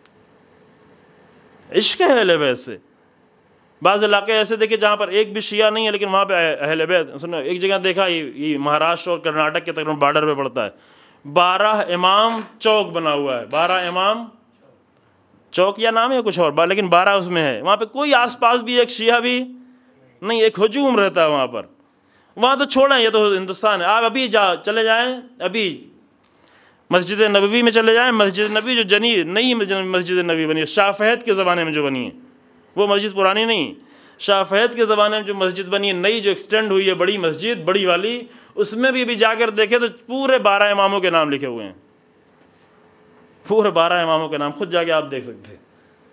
عشق ہے اہل بیت سے۔ بعض علاقے ایسے دیکھے جہاں پر ایک بھی شیعہ نہیں ہے لیکن وہاں پہ اہل بیت، ایک جگہ دیکھا یہ مہاراشٹر اور کرناٹک کے تقریباً بارڈر پہ پڑتا ہے، 12 امام چوک بنا ہوا ہے، 12 امام چوک یا نام ہے کچھ اور، لیکن 12 اس میں ہے۔ وہاں پہ کوئی آس پاس بھی ایک شیعہ بھی نہیں، ایک ہجوم رہتا ہے وہاں پر۔ وہاں تو چھوڑیں، یہ تو ہندوستان ہے۔ آپ ابھی چلے جائیں، ابھی مسجد نبوی میں چلے جائیں، مسجد نبی جو نئی مسجد نبی بنی ہے، شاہ فہد کے زمانے میں جو بنی ہے، وہ مسجد پرانی نہیں، شاہ فہد کے زمانے میں جو مسجد بنی ہے نئی، جو ایکسٹینڈ ہوئی ہے، بڑی مسجد بڑی والی، اس میں بھی ابھی جا کر دیکھیں تو پورے 12 اماموں کے نام لکھے ہوئے ہیں، پورے 12 اماموں کے نام، خود جا کے آپ دیکھ سکتے ہیں۔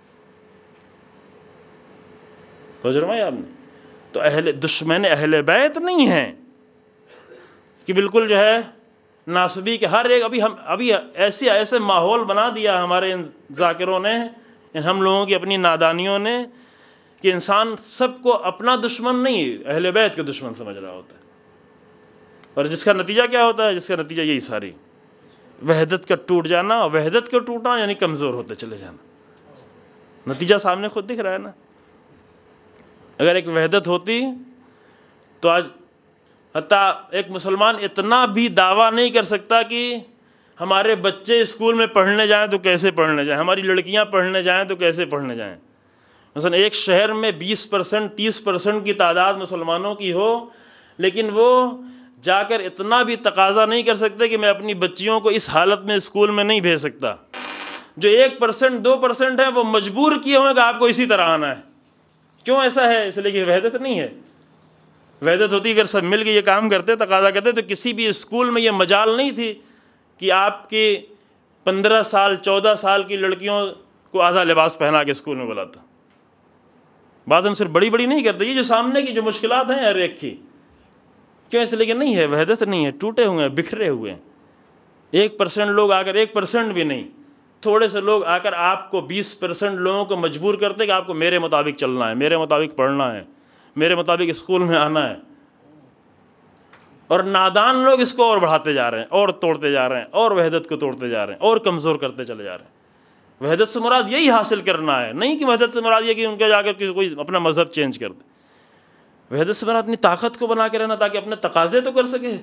تجربہ ہے آپ نے؟ تو دشمن اہل بیت نہیں ہیں کہ بالکل جو ہے ناسبی کے ہر ایک، ابھی ایسے ماحول بنا دیا ہمارے ان ذاکروں نے، ان ہم لوگوں کی اپنی نادانیوں نے، کہ انسان سب کو اپنا دشمن نہیں، اہل بیت کے دشمن سمجھ رہا ہوتا ہے، اور جس کا نتیجہ کیا ہوتا ہے؟ جس کا نتیجہ یہی ساری وحدت کا ٹوٹ جانا، اور وحدت کا ٹوٹنا یعنی کمزور ہوتے چلے جانا۔ نتیجہ سامنے خود دکھ رہا ہے نا۔ اگر ایک وحدت ہوتی تو آج حتیٰ ایک مسلمان اتنا بھی دعویٰ نہیں کر سکتا کہ ہمارے بچے اسکول میں پڑھنے جائیں تو کیسے پڑھنے جائیں، ہماری لڑکیاں پڑھنے جائیں تو کیسے پڑھنے جائیں۔ مثلا ایک شہر میں 20% 30% کی تعداد مسلمانوں کی ہو، لیکن وہ جا کر اتنا بھی تقاضا نہیں کر سکتے کہ میں اپنی بچیوں کو اس حالت میں اسکول میں نہیں بھیج سکتا۔ جو 1% 2% ہے وہ مجبور کیے ہوئے کہ آپ کو اسی طرح آنا ہے۔ کیوں ایسا ہے؟ اس لیے کہ وحدت نہیں ہے۔ وحدت ہوتی اگر سب مل کے یہ کام کرتے، تقاضا کرتے، تو کسی بھی اسکول میں یہ مجال نہیں تھی کہ آپ کی 15 سال 14 سال کی لڑکیوں کو آدھا لباس پہنا کے اسکول میں بلاتا۔ بات ہم صرف بڑی بڑی نہیں کرتے، یہ جو سامنے کی جو مشکلات ہیں ہر ایک کی، کیوں؟ اس لیے کہ نہیں ہے، وحدت نہیں ہے، ٹوٹے ہوئے ہیں، بکھرے ہوئے ہیں۔ 1% لوگ آ کر، 1% بھی نہیں، تھوڑے سے لوگ آ کر آپ کو 20% لوگوں کو مجبور کرتے کہ آپ کو میرے مطابق چلنا ہے، میرے مطابق پڑھنا ہے، میرے مطابق اسکول میں آنا ہے۔ اور نادان لوگ اس کو اور بڑھاتے جا رہے ہیں، اور توڑتے جا رہے ہیں، اور وحدت کو توڑتے جا رہے ہیں، اور کمزور کرتے چلے جا رہے ہیں۔ وحدت سے مراد یہی حاصل کرنا ہے، نہیں کہ وحدت سے مراد یہ کہ ان کے جا کر کوئی اپنا مذہب چینج کر دے۔ وحدت سے مراد اپنی طاقت کو بنا کے رہنا تاکہ اپنے تقاضے تو کر سکے۔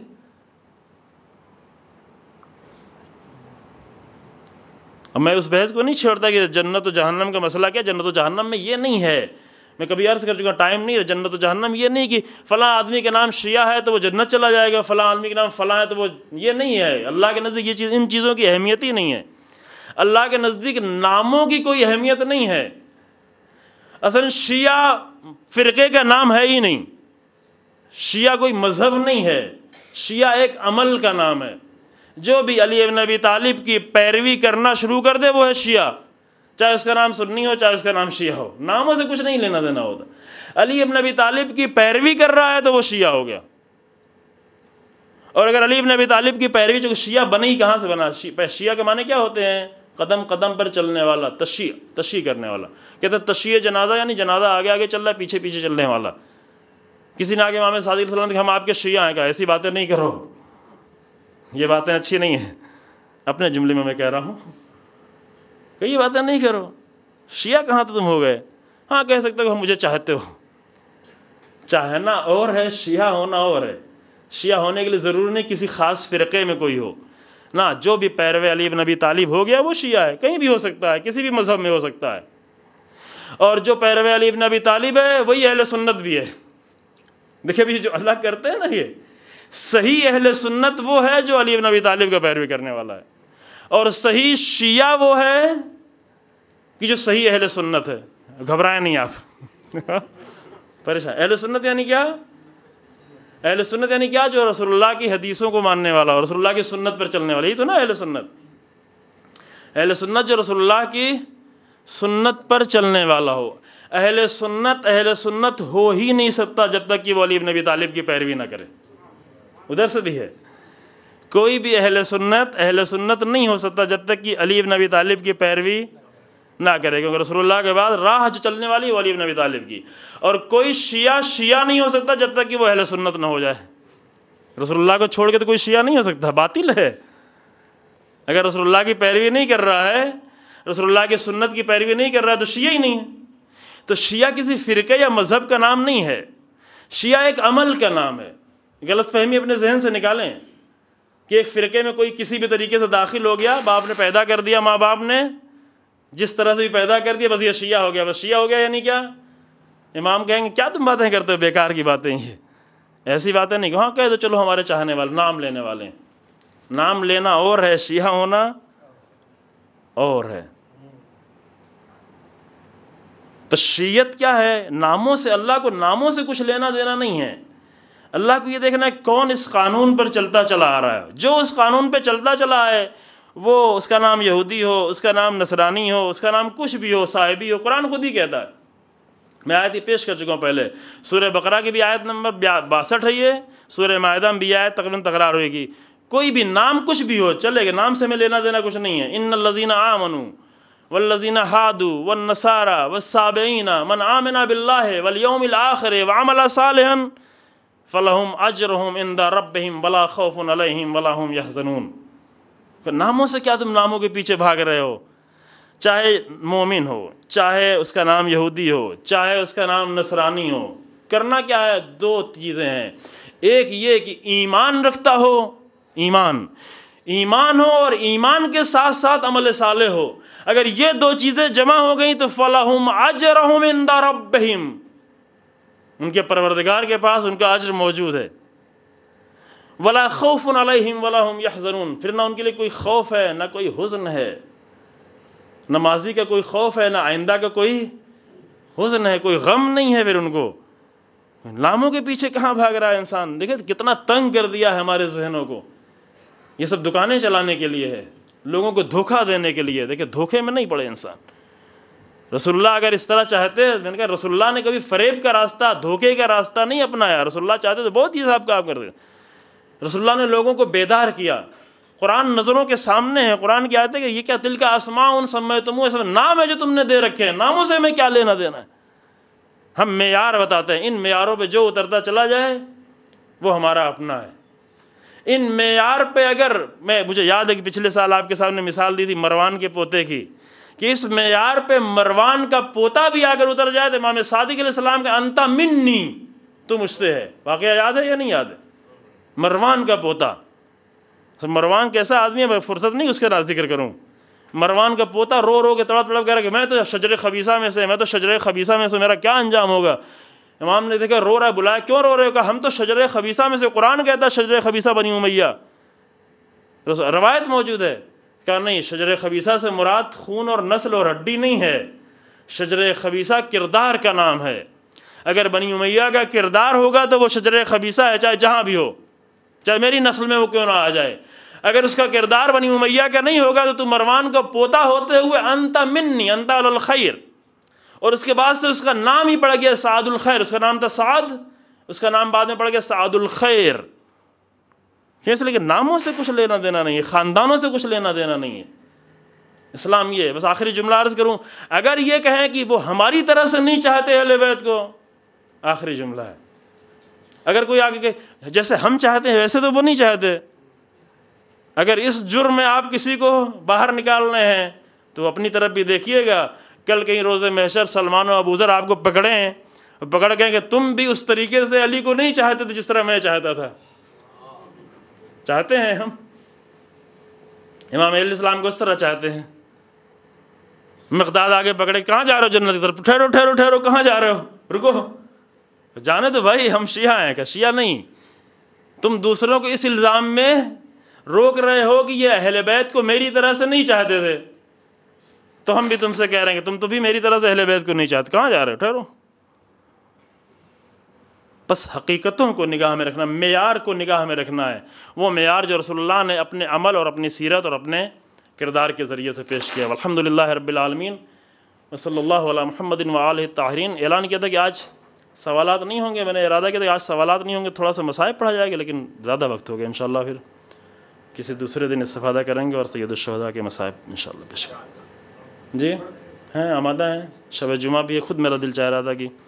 اب میں اس بحث کو نہیں چھوڑتا کہ جنت و جہنم کا مسئلہ کیا، جنت و جہنم میں یہ نہیں ہے، میں کبھی عرض کر چکا، ٹائم نہیں ہے۔ جنت و جہنم یہ نہیں کہ فلاں آدمی کے نام شیعہ ہے تو وہ جنت چلا جائے گا، فلاں آدمی کے نام فلاں ہے تو وہ، یہ نہیں ہے۔ اللہ کے نزدیک یہ چیز، ان چیزوں کی اہمیت ہی نہیں ہے۔ اللہ کے نزدیک ناموں کی کوئی اہمیت نہیں ہے۔ اصل شیعہ فرقے کا نام ہے ہی نہیں، شیعہ کوئی مذہب نہیں ہے، شیعہ ایک عمل کا نام ہے۔ جو بھی علی ابن ابی طالب کی پیروی کرنا شروع کر دے وہ ہے شیعہ، چاہے اس کا نام سنی ہو چاہے اس کا نام شیعہ ہو، ناموں سے کچھ نہیں لینا دینا ہوتا۔ علی ابن ابی طالب کی پیروی کر رہا ہے تو وہ شیعہ ہو گیا۔ اور اگر علی ابن ابی طالب کی پیروی، جو شیعہ بنی کہاں سے بنا؟ شیعہ کے معنی کیا ہوتے ہیں؟ قدم قدم پر چلنے والا، تشیع کرنے والا۔ کہتے ہیں تشیع جنازہ، یعنی جنازہ آگے آگے چل رہا ہے، پیچھے پیچھے چلنے والا۔ کسی نے آگے امام صادق علیہ السلام کہ ہم آپ کے شیعہ ہیں، کہا ایسی باتیں نہیں کرو، یہ باتیں اچھی نہیں ہیں۔ اپنے جملے میں کہہ رہا ہوں کہ یہ باتیں نہیں کرو، شیعہ کہاں تو تم ہو گئے؟ ہاں کہہ سکتے ہو مجھے چاہتے ہو، چاہنا اور ہے، شیعہ ہونا اور ہے۔ شیعہ ہونے کے لیے ضروری نہیں کسی خاص فرقے میں کوئی ہو، نہ، جو بھی پیرو علی ابن ابی طالب ہو گیا وہ شیعہ ہے، کہیں بھی ہو سکتا ہے، کسی بھی مذہب میں ہو سکتا ہے۔ اور جو پیرو علی ابن ابی طالب ہے وہی اہل سنت بھی ہے۔ دیکھیں بھی جو اللہ کرتے ہیں نا، یہ صحیح اہل سنت وہ ہے جو علی ابن ابی طالب کا پیروی کرنے والا ہے، اور صحیح شیعہ وہ ہے کہ جو صحیح اہل سنت ہے۔ گھبرائیں نہیں آپ، پریشان۔ اہل سنت یعنی کیا؟ اہل سنت یعنی کیا؟ جو رسول اللہ کی حدیثوں کو ماننے والا اور رسول اللہ کی سنت پر چلنے والا، یہی تو نا اہل سنت۔ اہل سنت جو رسول اللہ کی سنت پر چلنے والا ہو۔ اہل سنت ہو ہی نہیں سکتا جب تک کہ وہ علی ابن ابی طالب کی پیروی نہ کرے۔ ادھر سے بھی ہے. کوئی بھی اہل سنت نہیں ہو سکتا جب تک کہ علی بن ابی طالب کی پیروی نہ کرے, کیونکہ رسول اللہ کے بعد راہ جو چلنے والی وہ علی بن ابی طالب کی. اور کوئی شیعہ نہیں ہو سکتا جب تک کہ وہ اہل سنت نہ ہو جائے. رسول اللہ کو چھوڑ کے تو کوئی شیعہ نہیں ہو سکتا, باطل ہے. اگر رسول اللہ کی پیروی نہیں کر رہا ہے, رسول اللہ کی سنت کی پیروی نہیں کر رہا ہے, تو شیعہ ہی نہیں ہے. تو شیعہ کسی فرقے یا مذہب کا نام نہیں ہے, شیعہ ایک عمل کا نام ہے. غلط فہمی اپنے ذہن سے نکالیں کہ ایک فرقے میں کوئی کسی بھی طریقے سے داخل ہو گیا, باپ نے پیدا کر دیا, ماں باپ نے جس طرح سے بھی پیدا کر دیا, بس یہ شیعہ ہو گیا. بس شیعہ ہو گیا یعنی کیا؟ امام کہیں گے کیا تم باتیں کرتے ہو, بیکار کی باتیں, یہ ایسی باتیں نہیں. ہاں کہہ دو چلو ہمارے چاہنے والے, نام لینے والے ہیں. نام لینا اور ہے, شیعہ ہونا اور ہے. تو شیعت کیا ہے؟ ناموں سے, اللہ کو ناموں سے کچھ لینا دینا نہیں ہے. اللہ کو یہ دیکھنا ہے کون اس قانون پر چلتا چلا آ رہا ہے. جو اس قانون پہ چلتا چلا ہے وہ, اس کا نام یہودی ہو, اس کا نام نصرانی ہو, اس کا نام کچھ بھی ہو, صاحبی ہو, قرآن خود ہی کہتا ہے. میں آیت ہی پیش کر چکا ہوں پہلے, سورہ بقرہ کی بھی آیت نمبر 62 ہے یہ, سورہ مائدہ میں بھی آیت تقریباً تکرار ہوئے گی. کوئی بھی نام کچھ بھی ہو چلے گا, نام سے ہمیں لینا دینا کچھ نہیں ہے. ان الذین آمنوا والذین ہادوا والنصارى والصابئین من آمن باللہ والیوم الآخر وعمل صالحا فلہم اجرہم عند ربہم ولا خوف علیہم ولا ہم یحزنون. ناموں سے کیا تم ناموں کے پیچھے بھاگ رہے ہو؟ چاہے مومن ہو, چاہے اس کا نام یہودی ہو, چاہے اس کا نام نصرانی ہو, کرنا کیا ہے؟ دو چیزیں ہیں. ایک یہ کہ ایمان رکھتا ہو, ایمان ہو, اور ایمان کے ساتھ ساتھ عمل صالح ہو. اگر یہ دو چیزیں جمع ہو گئیں تو فَلَهُمْ أَجْرَهُمْ عِنْدَ رَبِّهِمْ, ان کے پروردگار کے پاس ان کا اجر موجود ہے. وَلَا خَوْفٌ عَلَيْهِمْ وَلَا هُمْ يَحْزَنُونَ, پھر نہ ان کے لیے کوئی خوف ہے, نہ کوئی حزن ہے. نہ ماضی کا کوئی خوف ہے, نہ آئندہ کا کوئی حزن ہے, کوئی غم نہیں ہے. پھر ان کو ناموں کے پیچھے کہاں بھاگ رہا ہے انسان؟ دیکھیں کتنا تنگ کر دیا ہے ہمارے ذہنوں کو. یہ سب دکانیں چلانے کے لیے ہے, لوگوں کو دھوکہ دینے کے لیے. دیکھیں دھوکے میں نہیں پڑے انسان. رسول اللہ اگر اس طرح چاہتے, میں نے کہا رسول اللہ نے کبھی فریب کا راستہ, دھوکے کا راستہ نہیں اپنایا. رسول اللہ چاہتے تو بہت چیز آپ کام کرتے. رسول اللہ نے لوگوں کو بیدار کیا. قرآن نظروں کے سامنے ہے, قرآن کی آیت ہے کہ یہ کیا تلک اسماء سمیتموها, ایسے نام ہے جو تم نے دے رکھے ہیں, ناموں سے ہمیں کیا لینا دینا ہے. ہم معیار بتاتے ہیں, ان معیاروں پہ جو اترتا چلا جائے وہ ہمارا اپنا ہے. ان معیار پہ اگر مجھے یاد ہے کہ پچھلے سال آپ کے سامنے مثال دی تھی مروان کے پوتے کی, کہ اس معیار پہ مروان کا پوتا بھی اگر اتر جائے تو امام صادق علیہ السلام کا انت منی, تو مجھ سے ہے. واقعہ یاد ہے یا نہیں یاد ہے؟ مروان کا پوتا, مروان کیسا آدمی ہے, میں فرصت نہیں اس کا ذکر کروں. مروان کا پوتا رو رو کے تڑپ تڑپ کہہ رہا کہ میں تو شجر خبیثہ میں سے, میں تو شجر خبیثہ میں سے, میرا کیا انجام ہوگا. امام نے دیکھا رو رہا ہے, بلایا کیوں رو رہے ہو؟ کہا ہم تو شجر خبیثہ میں سے, قرآن کہتا ہے شجر خبیثہ بنی امیہ, روایت موجود ہے. کہا نہیں, شجر خبیثہ سے مراد خون اور نسل اور ہڈی نہیں ہے, شجر خبیثہ کردار کا نام ہے. اگر بنی امیہ کا کردار ہوگا تو وہ شجر خبیثہ ہے, چاہے جہاں بھی ہو, چاہے میری نسل میں وہ کیوں نہ آ جائے. اگر اس کا کردار بنی امیہ کا نہیں ہوگا تو مروان کا پوتا ہوتے ہوئے انت منی, انت علی الخیر, اور اس کے بعد سے اس کا نام ہی پڑ گیا سعد الخیر. اس کا نام تھا سعد, اس کا نام بعد میں پڑ گیا سعد الخیر. اس لیے کہ ناموں سے کچھ لینا دینا نہیں ہے, خاندانوں سے کچھ لینا دینا نہیں ہے. اسلام یہ ہے. بس آخری جملہ عرض کروں, اگر یہ کہیں کہ وہ ہماری طرح سے نہیں چاہتے اہل بیت کو, آخری جملہ ہے, اگر کوئی آگے کہ جیسے ہم چاہتے ہیں ویسے تو وہ نہیں چاہتے, اگر اس جرم میں آپ کسی کو باہر نکالنے ہیں تو اپنی طرف بھی دیکھیے گا. کل کہیں روز محشر سلمان و ابوذر آپ کو پکڑیں, پکڑ گئے کہ تم بھی اس طریقے سے علی کو نہیں چاہتے تھے جس طرح میں چاہتا تھا. چاہتے ہیں ہم امام علیہ السلام کو اس طرح چاہتے ہیں. مقداد آگے پکڑے, کہاں جا رہے ہو جنت کی طرف؟ ٹھہرو ٹھہرو ٹھہرو, کہاں جا رہے ہو, رکو. جانے تو بھائی ہم شیعہ ہیں. کہ شیعہ نہیں, تم دوسروں کو اس الزام میں روک رہے ہو کہ یہ اہل بیت کو میری طرح سے نہیں چاہتے تھے, تو ہم بھی تم سے کہہ رہے ہیں کہ تم تو بھی میری طرح سے اہل بیت کو نہیں چاہتے. کہاں جا رہے ہو, ٹھہرو. بس حقیقتوں کو نگاہ میں رکھنا, معیار کو نگاہ میں رکھنا ہے. وہ معیار جو رسول اللہ نے اپنے عمل اور اپنی سیرت اور اپنے کردار کے ذریعے سے پیش کیا. الحمدللہ رب العالمین, وصلی اللہ علی محمد و آلہ الطاہرین. اعلان کیا تھا کہ آج سوالات نہیں ہوں گے، میں نے ارادہ کیا تھا کہ آج سوالات نہیں ہوں گے، تھوڑا سا مسائل پڑھا جائے گا، لیکن زیادہ وقت ہو گیا، انشاءاللہ پھر کسی دوسرے دن استفادہ کریں گے اور سید الشہداء کے مصائب انشاءاللہ پیش کریں گے۔ جی ہیں، آمادہ ہیں، شب جمعہ بھی ہے، خود میرا دل چاہ رہا تھا کہ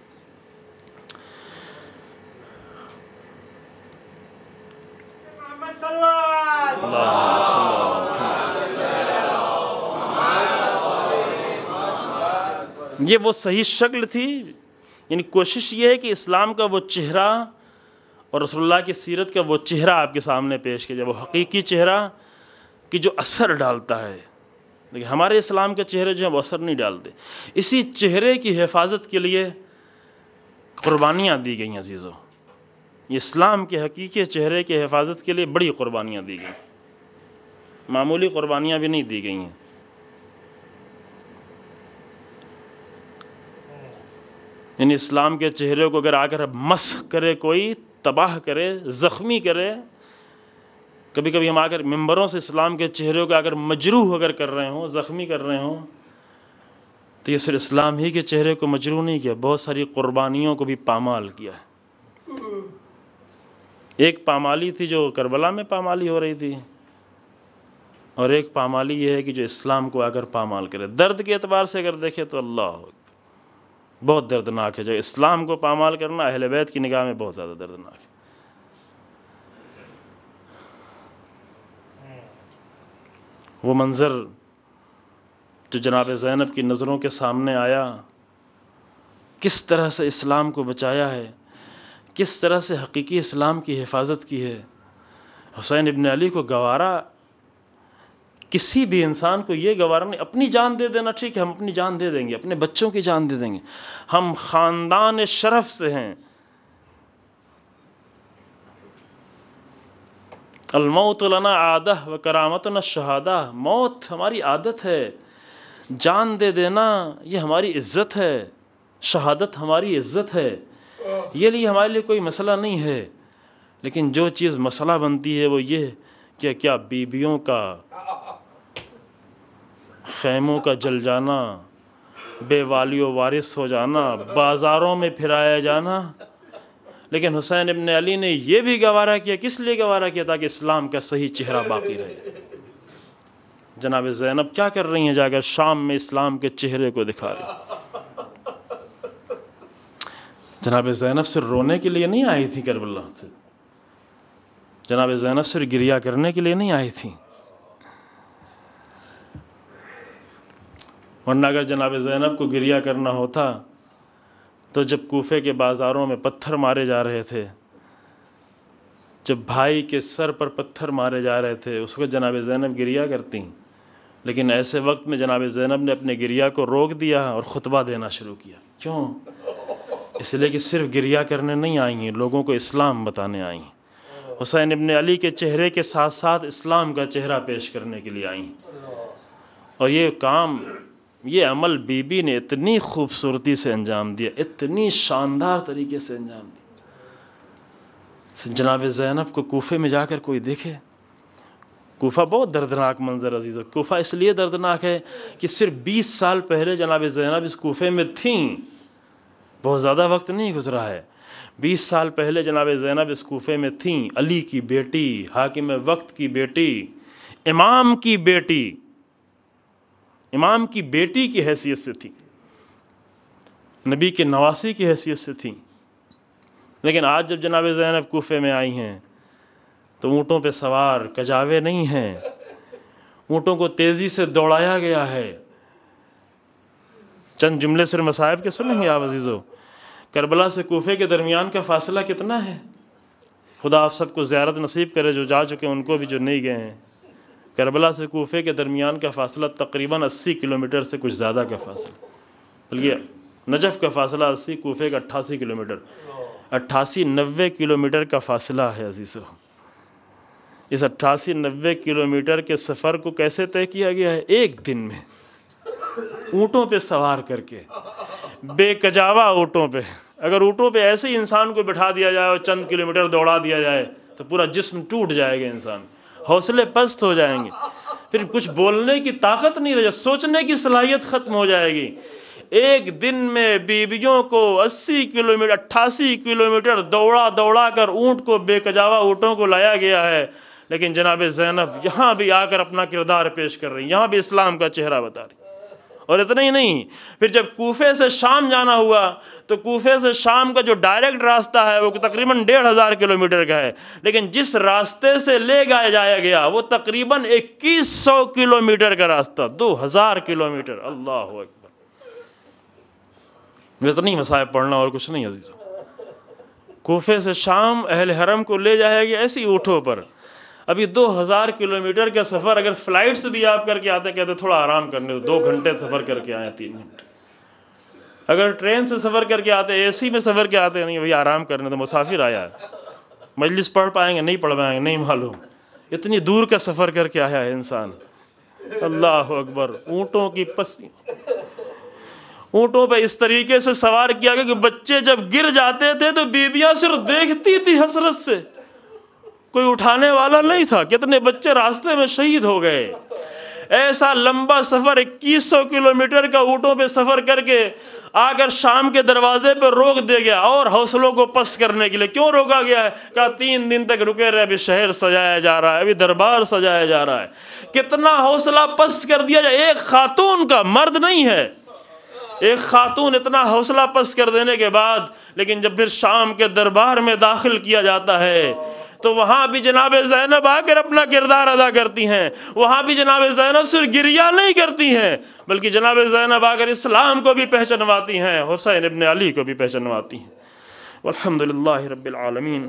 یہ وہ صحیح شکل تھی، یعنی کوشش یہ ہے کہ اسلام کا وہ چہرہ اور رسول اللہ کی سیرت کا وہ چہرہ آپ کے سامنے پیش کیا جائے، وہ حقیقی چہرہ کہ جو اثر ڈالتا ہے، لیکن ہمارے اسلام کے چہرے جو ہیں وہ اثر نہیں ڈالتے۔ اسی چہرے کی حفاظت کے لیے قربانیاں دی گئیں عزیزو، یہ اسلام کے حقیقی چہرے کے حفاظت کے لیے بڑی قربانیاں دی گئیں، معمولی قربانیاں بھی نہیں دی گئی ہیں۔ یعنی اسلام کے چہرے کو اگر آ کر مسخ کرے، کوئی تباہ کرے، زخمی کرے، کبھی کبھی ہم آ کر ممبروں سے اسلام کے چہرے کو اگر مجروح اگر کر رہے ہوں، زخمی کر رہے ہوں، تو یہ صرف اسلام ہی کے چہرے کو مجروح نہیں کیا، بہت ساری قربانیوں کو بھی پامال کیا ہے۔ ایک پامالی تھی جو کربلا میں پامالی ہو رہی تھی، اور ایک پامالی یہ ہے کہ جو اسلام کو اگر پامال کرے۔ درد کے اعتبار سے اگر دیکھیں تو اللہ بہت دردناک ہے، جو اسلام کو پامال کرنا اہل بیت کی نگاہ میں بہت زیادہ دردناک ہے۔ وہ منظر جو جناب زینب کی نظروں کے سامنے آیا، کس طرح سے اسلام کو بچایا ہے، کس طرح سے حقیقی اسلام کی حفاظت کی ہے۔ حسین ابن علی کو گوارا، کسی بھی انسان کو یہ گوارا نہیں، اپنی جان دے دینا ٹھیک ہے، ہم اپنی جان دے دیں گے، اپنے بچوں کی جان دے دیں گے، ہم خاندان شرف سے ہیں۔ الموت لنا عادہ و کرامتنا الشہادہ، موت ہماری عادت ہے، جان دے دینا یہ ہماری عزت ہے، شہادت ہماری عزت ہے، یہ لیے ہمارے لیے کوئی مسئلہ نہیں ہے۔ لیکن جو چیز مسئلہ بنتی ہے وہ یہ کہ کیا بیویوں کا، خیموں کا جل جانا، بے والی و وارث ہو جانا، بازاروں میں پھرایا جانا۔ لیکن حسین ابن علی نے یہ بھی گوارا کیا، کس لیے گوارا کیا؟ تاکہ اسلام کا صحیح چہرہ باقی رہے۔ جناب زینب کیا کر رہی ہیں؟ جا کر شام میں اسلام کے چہرے کو دکھا رہی۔ جناب زینب صرف رونے کے لیے نہیں آئی تھی کربلا سے، جناب زینب صرف گریہ کرنے کے لیے نہیں آئی تھی، ورنہ اگر جناب زینب کو گریہ کرنا ہوتا تو جب کوفے کے بازاروں میں پتھر مارے جا رہے تھے، جب بھائی کے سر پر پتھر مارے جا رہے تھے، اس وقت جناب زینب گریہ کرتیں، لیکن ایسے وقت میں جناب زینب نے اپنے گریہ کو روک دیا اور خطبہ دینا شروع کیا۔ کیوں؟ اس لیے کہ صرف گریہ کرنے نہیں آئی ہیں، لوگوں کو اسلام بتانے آئی ہیں، حسین ابن علی کے چہرے کے ساتھ ساتھ اسلام کا چہرہ پیش کرنے کے لیے آئی ہیں۔ اور یہ کام، یہ عمل بی بی نے اتنی خوبصورتی سے انجام دیا، اتنی شاندار طریقے سے انجام دیا۔ جناب زینب کو کوفے میں جا کر کوئی دیکھے، کوفہ بہت دردناک منظر عزیزو، کوفہ اس لیے دردناک ہے کہ صرف 20 سال پہلے جناب زینب اس کوفے میں تھیں، بہت زیادہ وقت نہیں گزرا ہے، 20 سال پہلے جناب زینب اس کوفے میں تھیں، علی کی بیٹی، حاکم وقت کی بیٹی، امام کی بیٹی، امام کی بیٹی کی حیثیت سے تھی، نبی کے نواسی کی حیثیت سے تھیں۔ لیکن آج جب جناب زینب کوفے میں آئی ہیں تو اونٹوں پہ سوار کجاوے نہیں ہیں، اونٹوں کو تیزی سے دوڑایا گیا ہے۔ چند جملے صرف مصائب کے سنیں گے آپ عزیزو۔ کربلا سے کوفے کے درمیان کا فاصلہ کتنا ہے؟ خدا آپ سب کو زیارت نصیب کرے، جو جا چکے ان کو بھی، جو نہیں گئے ہیں۔ کربلا سے کوفے کے درمیان کا فاصلہ تقریباً 80 کلومیٹر سے کچھ زیادہ کا فاصلہ، بلکہ نجف کا فاصلہ 80، کوفے کا 88 کلومیٹر، 88-90 کلومیٹر کا فاصلہ ہے عزیزو۔ اس 88-90 کلومیٹر کے سفر کو کیسے طے کیا گیا ہے؟ ایک دن میں، اونٹوں پہ سوار کر کے، بے کجاوا اونٹوں پہ۔ اگر اونٹوں پہ ایسے ہی انسان کو بٹھا دیا جائے اور چند کلومیٹر دوڑا دیا جائے تو پورا جسم ٹوٹ جائے گا، انسان حوصلے پست ہو جائیں گے، پھر کچھ بولنے کی طاقت نہیں رہے، سوچنے کی صلاحیت ختم ہو جائے گی۔ ایک دن میں بیویوں کو 80 کلومیٹر 88 کلومیٹر دوڑا کر اونٹ کو بے کجاوا اونٹوں کو لایا گیا ہے، لیکن جناب زینب یہاں بھی آ کر اپنا کردار پیش کر رہی ہیں، یہاں بھی اسلام کا چہرہ بتا رہی ہیں۔ اور اتنا ہی نہیں، پھر جب کوفے سے شام جانا ہوا تو کوفے سے شام کا جو ڈائریکٹ راستہ ہے وہ تقریباً 1500 کلومیٹر کا ہے، لیکن جس راستے سے لے جایا گیا وہ تقریباً 2100 کلومیٹر کا راستہ، 2000 کلومیٹر۔ اللہ اکبر! ویسے نہیں مصائب پڑھنا اور کچھ نہیں عزیزوں۔ کوفے سے شام اہل حرم کو لے جایا گیا ایسی اونٹوں پر۔ ابھی 2000 کلومیٹر کا سفر اگر فلائٹ سے بھی آپ کر کے آتے کہتے تھوڑا آرام کرنے دو، 2 گھنٹے سفر کر کے آئے، 3 گھنٹے۔ اگر ٹرین سے سفر کر کے آتے، اے سی میں سفر کے آتے، نہیں بھائی آرام کرنے دو، مسافر آیا ہے، مجلس پڑھ پائیں گے نہیں پڑھ پائیں گے نہیں معلوم، اتنی دور کا سفر کر کے آیا ہے انسان۔ اللہ اکبر! اونٹوں کی پستی، اونٹوں پہ اس طریقے سے سوار کیا گیا کہ بچے جب گر جاتے تھے تو بیویاں صرف دیکھتی تھی حسرت سے، کوئی اٹھانے والا نہیں تھا۔ کتنے بچے راستے میں شہید ہو گئے۔ ایسا لمبا سفر 2100 کلومیٹر کا اونٹوں پہ سفر کر کے آ کر شام کے دروازے پہ روک دے گیا، اور حوصلوں کو پست کرنے کے لیے۔ کیوں روکا گیا ہے؟ کہا 3 دن تک رکے رہے، ابھی شہر سجایا جا رہا ہے، ابھی دربار سجایا جا رہا ہے۔ کتنا حوصلہ پست کر دیا جائے ایک خاتون کا، مرد نہیں ہے، ایک خاتون اتنا حوصلہ پست کر دینے کے بعد، لیکن جب پھر شام کے دربار میں داخل کیا جاتا ہے تو وہاں بھی جناب زینب آ کر اپنا کردار ادا کرتی ہیں۔ وہاں بھی جناب زینب صرف گریہ نہیں کرتی ہیں، بلکہ جناب زینب آ کر اسلام کو بھی پہچنواتی ہیں، حسین ابن علی کو بھی پہچنواتی ہیں۔ والحمدللہ رب العالمین،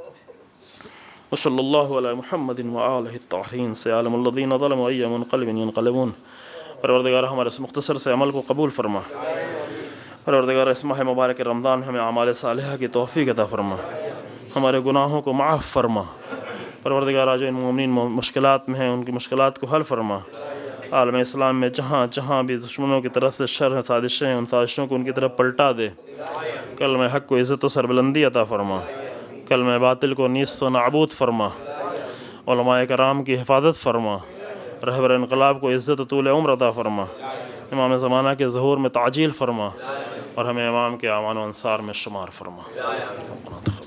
وصلی اللہ علی محمد وآلہ الطاہرین۔ سیعلم الذین ظلموا ای منقلب ینقلبون۔ پروردگار ہمارے اس مختصر سے عمل کو قبول فرما۔ پروردگار اس ماہ مبارک رمضان ہمیں اعمال صالحہ کی توفیق عطا فرما، ہمارے گناہوں کو معاف فرما۔ پروردگار جو ان مومنین مشکلات میں ہیں ان کی مشکلات کو حل فرما۔ عالم اسلام میں جہاں جہاں بھی دشمنوں کی طرف سے شر سازشیں ہیں، ان سازشوں کو ان کی طرف پلٹا دے۔ کلمہ حق کو عزت و سربلندی عطا فرما، کلمہ باطل کو نیست و نابود فرما، علماء کرام کی حفاظت فرما، رہبر انقلاب کو عزت و طول عمر عطا فرما، امام زمانہ کے ظہور میں تعجیل فرما، اور ہمیں امام کے اعوان و انصار میں شمار فرما۔